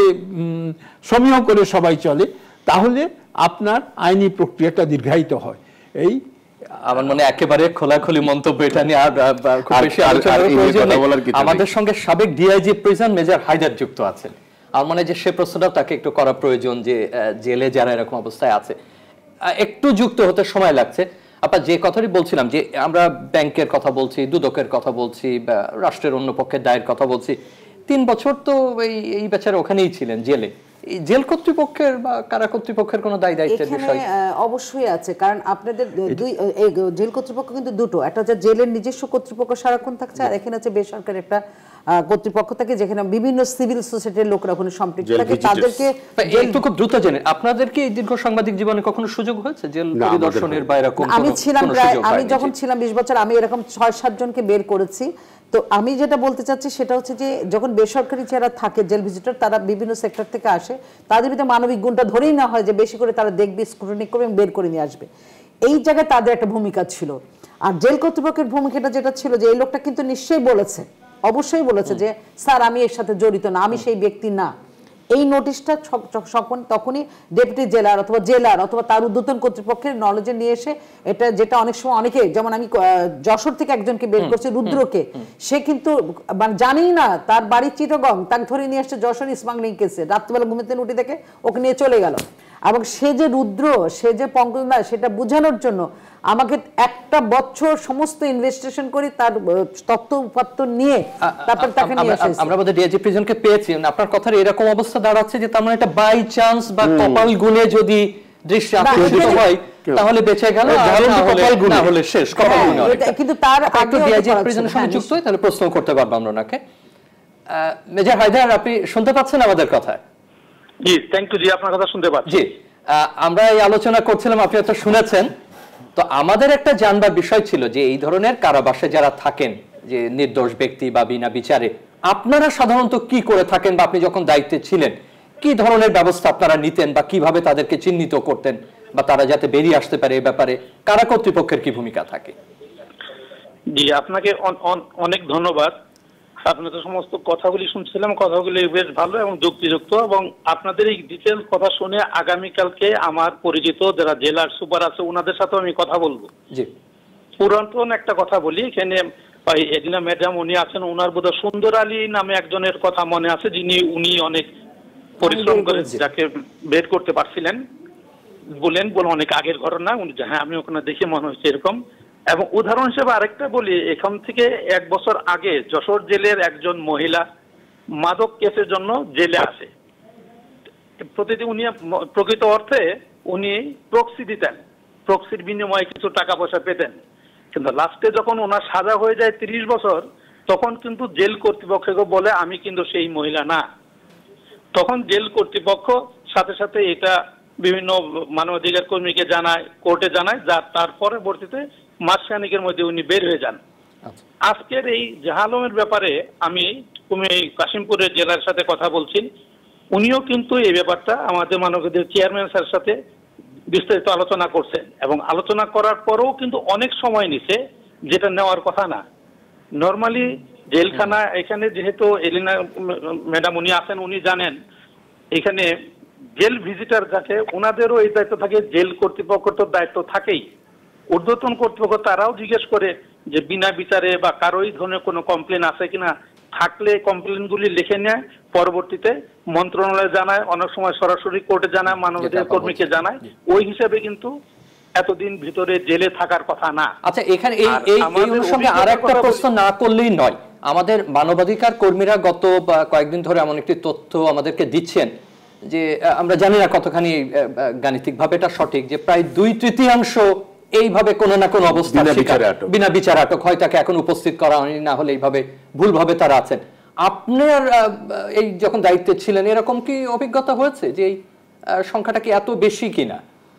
সমীহ করে সবাই চলে, তাহলে আপনার আইনি প্রক্রিয়াটা দীর্ঘায়িত হয়। এই আমার মনে একেবারে খোলাখুলি মন্তব্য এটা নিয়ে আর খুব বেশি আলোচনার প্রয়োজন নেই। আমাদের সঙ্গে সাবেক ডিআইজি প্রিজন মেজর হায়দার যুক্ত আছেন। আমার মনে হয় যে সে প্রশ্নটাও তাকে একটু করা প্রয়োজন, যে জেলে যারা এরকম অবস্থায় আছে একটু যুক্ত হতে সময় লাগছে। আপনার যে কথাটি বলছিলাম, যে আমরা ব্যাংকের কথা বলছি, দুদকের কথা বলছি, বা রাষ্ট্রের অন্য পক্ষের দায়ের কথা বলছি, তিন বছর তো এই এই বেচারা ওখানেই ছিলেন জেলে। জেল কর্তৃপক্ষের বা কারা কর্তৃপক্ষের কোনো দায় দায়িত্বের বিষয় অবশ্যই আছে, কারণ আপনাদের দুই জেল কর্তৃপক্ষ কিন্তু দুটো, একটা হচ্ছে জেলের নিজস্ব কর্তৃপক্ষ সারাক্ষণ থাকছে, আর এখানে হচ্ছে বেসরকারি একটা কর্তৃপক্ষ থাকে যেখানে বিভিন্ন সিভিল সোসাইটির লোকরা ওখানে সম্পৃক্ত থাকে। তাদেরকে একটু খুব দ্রুত জেনে, আপনাদেরকে এই দীর্ঘ সাংবাদিক জীবনে কখনো সুযোগ হয়েছে জেল পরিদর্শনের বা এরকম? আমি ছিলাম প্রায়, আমি যখন ছিলাম বিশ বছর, আমি এরকম ছয় সাত জনকে বের করেছি। তো আমি যেটা বলতে চাচ্ছি সেটা হচ্ছে যে যখন বেসরকারি যারা থাকে জেল ভিজিটর, তারা বিভিন্ন সেক্টর থেকে আসে, তাদের ভিতরে মানবিক গুণটা ধরেই না হয় যে বেশি করে তারা দেখবে, স্ক্রুটিনি করবে এবং বের করে নিয়ে আসবে। এই জায়গায় তাদের একটা ভূমিকা ছিল। আর জেল কর্তৃপক্ষের ভূমিকাটা যেটা ছিল যে এই লোকটা কিন্তু নিশ্চয়ই বলেছে, অবশ্যই বলেছে যে স্যার আমি এর সাথে জড়িত না, আমি সেই ব্যক্তি না। এই নোটিশটা তখনই ডেপুটি জেলার অথবা জেলার অথবা তার ঊর্ধ্বতন কর্তৃপক্ষের নলেজে নিয়ে এসে, এটা যেটা অনেক সময় অনেকে, যেমন আমি যশোর থেকে একজনকে বের করছি রুদ্রকে, সে কিন্তু মানে জানেই না তার বাড়ি চিটাগং, তাকে ধরে নিয়ে আসছে যশোর স্মাগলিং কেসে, রাত্রিবেলা ঘুমিতে উঠে দেখে ওকে নিয়ে চলে গেল। এবং সে যে রুদ্র, সে যে পঙ্কজ না, সেটা বোঝানোর জন্য আমাকে একটা বছর সমস্ত ইনভেস্টিগেশন করি, তার তথ্য উপাত্ত নিয়ে তারপর তাকে নিয়ে আসে। আমরা আমাদের ডিআইজি প্রিজনকে পেয়েছি। আপনার কথার এরকম অবস্থা দাঁড়াচ্ছে যে তার মানে এটা বাই চান্স বা কপাল গুনে যদি দৃষ্টি আকর্ষিত হয় তাহলে বেঁচে গেল, না হলে শেষ কপাল গুনে। কিন্তু তার একটু ডিআইজি প্রিজনের সঙ্গে যুক্ত হয়, তাহলে প্রশ্ন করতে পারবো আমরা ওনাকে। মেজর হায়দার, আপনি শুনতে পাচ্ছেন আমাদের কথা? জি, থ্যাংক ইউ। জি, আপনার কথা শুনতে পাচ্ছি। জি, আমরা এই আলোচনা করছিলাম, আপনি তো শুনেছেন। তো আমাদের একটা জানবার বিষয় ছিল যে এই ধরনের কারাবাসে যারা থাকেন, যে নির্দোষ ব্যক্তি বা বিনা বিচারে, আপনারা সাধারণত কি করে থাকেন, বা আপনি যখন দায়িত্বে ছিলেন কি ধরনের ব্যবস্থা আপনারা নিতেন, বা কিভাবে তাদেরকে চিহ্নিত করতেন, বা তারা যাতে বেরিয়ে আসতে পারে এই ব্যাপারে কারা কর্তৃপক্ষের কি ভূমিকা থাকে? জি, আপনাকে অনেক ধন্যবাদ। আপনি তো সমস্ত কথাগুলি শুনছিলাম, কথাগুলি বেশ ভালো এবং যুক্তিযুক্ত, এবং আপনাদের এই ডিটেলস কথা শুনে আগামীকালকে আমার পরিচিত যারা জেলার সুপার আছে ওনাদের সাথে আমি কথা বলবো। জি, পুরাতন একটা কথা বলি, এখানে এডিনা ম্যাডাম উনি আছেন, ওনার বোধহয় সুন্দর আলী নামে একজনের কথা মনে আছে, যিনি উনি অনেক পরিশ্রম করে যাকে বের করতে পারছিলেন, বলেন বলে অনেক আগের ঘটনা, উনি হ্যাঁ আমি ওখানে দেখে মনে হচ্ছে এরকম। এবং উদাহরণ হিসেবে আরেকটা বলি, এখান থেকে এক বছর আগে যশোর জেলের একজন মহিলা মাদক কেসের জন্য জেলে আসে। প্রতিদিন উনি প্রকৃত অর্থে উনি প্রক্সি দিতেন, প্রক্সির বিনিময়ে কিছু টাকা পয়সা পেতেন, কিন্তু লাস্টে যখন ওনার সাজা হয়ে যায় তিরিশ বছর, তখন কিন্তু জেল কর্তৃপক্ষকে বলে আমি কিন্তু সেই মহিলা না। তখন জেল কর্তৃপক্ষ সাথে সাথে এটা বিভিন্ন মানবাধিকার কর্মীকে জানায়, কোর্টে জানায়, যার তার পরবর্তীতে মাসখানেকের মধ্যে উনি বের হয়ে যান। আজকের এই জাহালমের ব্যাপারে আমি কাশিমপুরের জেলার সাথে কথা বলছি, উনিও কিন্তু এই ব্যাপারটা আমাদের মানবাধিকার চেয়ারম্যান স্যার সাথে বিস্তারিত আলোচনা করছেন, এবং আলোচনা করার পরেও কিন্তু অনেক সময় নিছে, যেটা নেওয়ার কথা না। নর্মালি জেলখানা এখানে যেহেতু এলিনা ম্যাডাম উনি আছেন, উনি জানেন এখানে জেল ভিজিটার যাকে, ওনাদেরও এই দায়িত্ব থাকে, জেল কর্তৃপক্ষের তো দায়িত্ব থাকেই। ঊর্ধ্বতন কর্তৃপক্ষ তারাও জিজ্ঞেস করে যে বিনা বিচারে বা কারোই ধরনের কোনো কমপ্লেন আছে কিনা, থাকলে কমপ্লেনগুলি লিখে নেয়, পরবর্তীতে মন্ত্রণালয়ে জানায়, অনেক সময় সরাসরি কোর্টে জানায়, মানবাধিকার কর্মীকে জানায়। ওই হিসাবে কিন্তু এতদিন ভিতরে জেলে থাকার কথা না। আচ্ছা, এখানে এই এই অনুষঙ্গে আরেকটা প্রশ্ন না করলেই নয়। আমাদের মানবাধিকার কর্মীরা গত কয়েকদিন ধরে এমন একটি তথ্য আমাদেরকে দিচ্ছেন যে আমরা জানি না কতখানি গাণিতিকভাবে এটা সঠিক, যে প্রায় দুই তৃতীয়াংশ এইভাবে কোনো না কোনো অবস্থা বিনা বিচারে আটক হয়, তাকে এখন উপস্থিত করা হয়নি, না হলে এইভাবে ভুলভাবে তারা আছেন। আপনার এই যখন দায়িত্বে ছিলেন এরকম কি অভিজ্ঞতা হয়েছে যে এই সংখ্যাটা কি এত বেশি কিনা?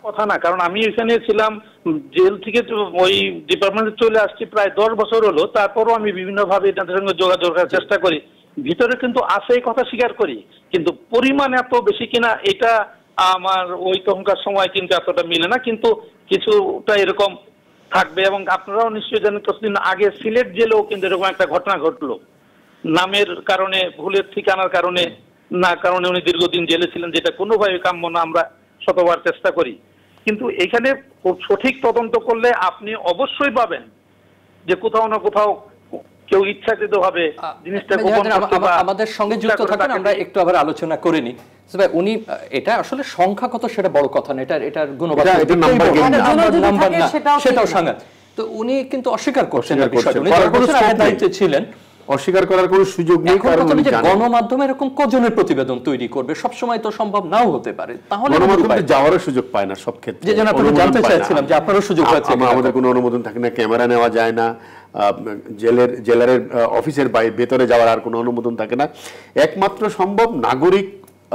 কথা না, কারণ আমি এখানে ছিলাম জেল থেকে ওই ডিপার্টমেন্টে চলে আসছি প্রায় দশ বছর হলো, তারপরও আমি বিভিন্ন ভাবে তাদের সঙ্গে যোগাযোগ করার চেষ্টা করি। ভিতরে কিন্তু আছে এই কথা স্বীকার করি, কিন্তু পরিমাণ এত বেশি কিনা এটা আমার ওই তখনকার সময় কিন্তু এতটা মিলে না, কিন্তু কিছুটা এরকম থাকবে। এবং আপনারাও নিশ্চয়ই জানেন কিছুদিন আগে সিলেট জেলেও কিন্তু এরকম একটা ঘটনা ঘটলো, নামের কারণে, ভুলের ঠিকানার কারণে না কারণে উনি দীর্ঘদিন জেলে ছিলেন, যেটা কোনোভাবে কাম্য না, আমরা শতবার চেষ্টা করি। কিন্তু এখানে সঠিক তদন্ত করলে আপনি অবশ্যই পাবেন যে কোথাও না কোথাও কেউ ইচ্ছাকৃত ভাবে জিনিসটা গোপন করতে বা আমাদের সঙ্গে যুক্ত থাকেন, আমরা একটু আবার আলোচনা করে নিই। ভাই উনি এটা আসলে সংখ্যা কত সেটা বড় কথা না, এটা এটার গুণগত নাম্বার না সেটাও সাংঘাত। তো উনি কিন্তু অস্বীকার করছেন বিষয়টা, উনি দায়িত্বে ছিলেন, অস্বীকার করার কোনো সুযোগ নেই। কারণ গণমাধ্যম এরকম কজনের প্রতিবেদন তৈরি করবে, সব সময় তো সম্ভব নাও হতে পারে, তাহলে গণমাধ্যমে যাওয়ারও সুযোগ পায় না সব ক্ষেত্রে। যে জন্য আপনারা জানতে চাইছিলাম যে আপনারও সুযোগ পাচ্ছে, আমাদের কোনো অনুমোদন থাকে না, ক্যামেরা নেওয়া যায় না, জেলের জেলারের অফিসের বাইরে ভেতরে যাওয়ার আর কোনো অনুমোদন থাকে না। একমাত্র সম্ভব নাগরিক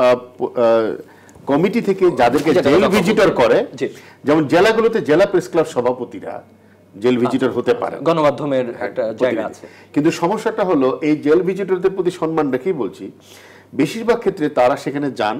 কমিটি থেকে যাদেরকে জেল ভিজিটর করে, যেমন জেলাগুলোতে জেলা প্রেস ক্লাব সভাপতিরা জেল ভিজিটর হতে পারে, গণমাধ্যমের একটা জায়গা আছে। কিন্তু সমস্যাটা হলো এই জেল ভিজিটরদের প্রতি সম্মান রেখেই বলছি, বেশিরভাগ ক্ষেত্রে তারা সেখানে যান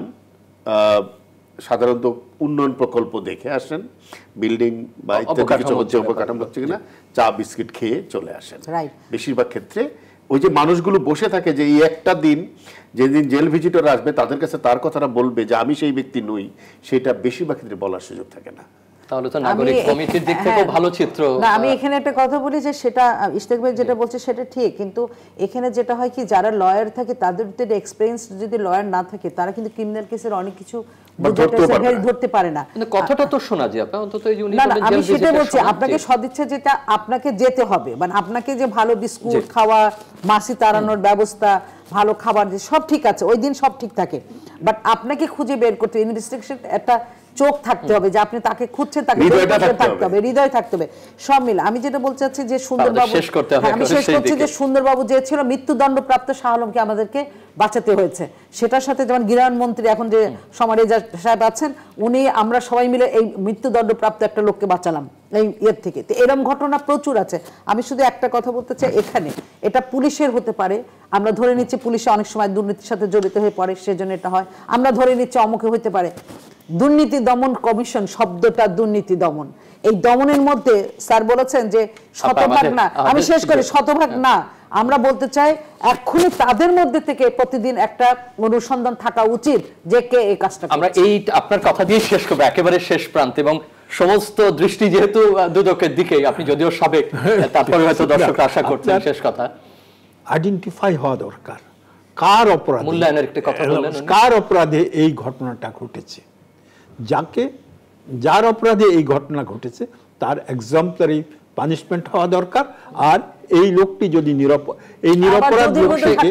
সাধারণত উন্নয়ন প্রকল্প দেখে আসেন, বিল্ডিং বা ইত্যাদি কিছু হচ্ছে, অবকাঠামো হচ্ছে কিনা, চা বিস্কিট খেয়ে চলে আসেন। বেশিরভাগ ক্ষেত্রে ওই যে মানুষগুলো বসে থাকে যে এই একটা দিন যেদিন জেল ভিজিটর আসবে তাদের কাছে তার কথাটা বলবে যে আমি সেই ব্যক্তি নই, সেটা বেশিরভাগ ক্ষেত্রে বলার সুযোগ থাকে না। তাহলে তো নাগরিক কমিটির দিক থেকেও ভালো চিত্র না। আমি এখানে একটা কথা বলি যে সেটা ইশতেক ভাই যেটা বলছে সেটা ঠিক, কিন্তু এখানে যেটা হয় কি যারা লয়ার থাকে তাদের এক্সপেরিয়েন্স যদি লয়ার না থাকে তারা কিন্তু ক্রিমিনাল কেসের অনেক কিছু ধরতে পারে না। কথাটা তো শোনা যায় আপনার অন্তত এই যে উনি বলেন আমি সেটা বলছি, আপনাকে সদিচ্ছা যেটা আপনাকে যেতে হবে, মানে আপনাকে যে ভালো বিস্কুট খাওয়া, মাসি তাড়ানোর ব্যবস্থা, ভালো খাবার, যে সব ঠিক আছে ওই দিন সব ঠিক থাকে, বাট আপনাকে খুঁজে বের করতে ইনভেস্টিগেশন একটা চোখ থাকতে হবে যে আপনি তাকে খুঁজছেন, তাকে থাকতে হবে, হৃদয় থাকতে হবে, সব মিলে। আমি যেটা বলতে চাচ্ছি যে সুন্দরবাবু, আমি শেষ করছি যে সুন্দরবাবু যে ছিল মৃত্যুদণ্ডপ্রাপ্ত শাহ আলমকে আমাদেরকে বাঁচাতে হয়েছে, সেটার সাথে যেমন গৃহায়ণ মন্ত্রী এখন যে সমার রেজা সাহেব আছেন, উনি আমরা সবাই মিলে এই মৃত্যুদণ্ডপ্রাপ্ত একটা লোককে বাঁচালাম এই ইয়ের থেকে। তো এরকম ঘটনা প্রচুর আছে। আমি শুধু একটা কথা বলতে চাই, এখানে এটা পুলিশের হতে পারে, আমরা ধরে নিচ্ছি পুলিশে অনেক সময় দুর্নীতির সাথে জড়িত হয়ে পড়ে, সেজন্য এটা হয়, আমরা ধরে নিচ্ছি অমুকে হতে পারে। দুর্নীতি দমন কমিশন শব্দটা দুর্নীতি দমন, এই দমনের মধ্যে স্যার বলেছেন যে শতভাগ না, আমি শেষ করি শতভাগ না, আমরা বলতে চাই এক্ষুনি তাদের মধ্যে থেকে প্রতিদিন একটা অনুসন্ধান থাকা উচিত যে কে এই কাজটা। আমরা এই আপনার কথা দিয়ে শেষ করবো, একেবারে শেষ প্রান্তে, এবং সমস্ত দৃষ্টি যেহেতু দুদকের দিকে, আপনি যদিও সাবেক তারপরে হয়তো দর্শকরা আশা করছেন শেষ কথা, আইডেন্টিফাই হওয়া দরকার কার অপরাধ, মূল্যায়নের একটা কথা বললেন, কার অপরাধে এই ঘটনাটা ঘটেছে, যাকে যার অপরাধে এই ঘটনা ঘটেছে তার এক্সাম্পলারি পানিশমেন্ট হওয়া দরকার। আর এই লোকটি যদি নিরপরাধ, এই নিরপরাধ লোকটিকে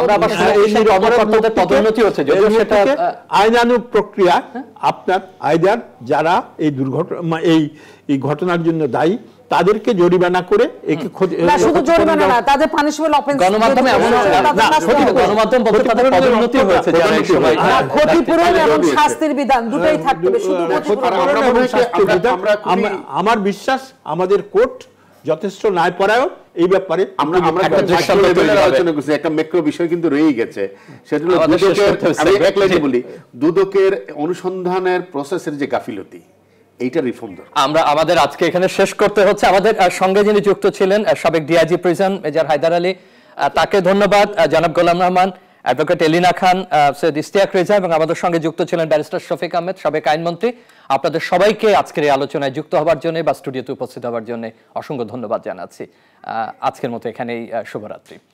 আইনানুগ প্রক্রিয়া আপনার আইদার যারা এই দুর্ঘটনা এই এই ঘটনার জন্য দায়ী তাদেরকে জরিমানা করে একে না, শুধু জরিমানা না, তাদের পানিশমেন্ট অফেন্স, গণমাধ্যমে এমন গণমাধ্যম বলতে তাদের পদোন্নতি হয়েছে, যারা এই সময় ক্ষতিপূরণ এবং শাস্তির বিধান দুটোই থাকবে, শুধু আমার বিশ্বাস আমাদের কোর্ট যথেষ্ট ন্যায়পরায়ণ এই ব্যাপারে। আমরা আমরা একটা দৃষ্টান্ত আলোচনা করছি, একটা ম্যাক্রো বিষয় কিন্তু রয়েই গেছে, সেটা হলো দুদকের, আমি এক লাইনে বলি, দুদকের অনুসন্ধানের প্রসেসের যে গাফিলতি, এইটা রিফর্ম দরকার। আমরা আমাদের আজকে এখানে শেষ করতে হচ্ছে। আমাদের সঙ্গে যিনি যুক্ত ছিলেন সাবেক DIG prison major Haider Ali, তাকে ধন্যবাদ, জনাব গোলাম রহমান, অ্যাডভোকেট এলিনা খান, সৈয়দ ইশতিয়াক রেজা, এবং আমাদের সঙ্গে যুক্ত ছিলেন ব্যারিস্টার শফিক আহমেদ, সাবেক আইনমন্ত্রী। আপনাদের সবাইকে আজকের এই আলোচনায় যুক্ত হওয়ার জন্য বা স্টুডিওতে উপস্থিত হওয়ার জন্য অসংখ্য ধন্যবাদ জানাচ্ছি। আজকের মতো এখানেই, শুভরাত্রি।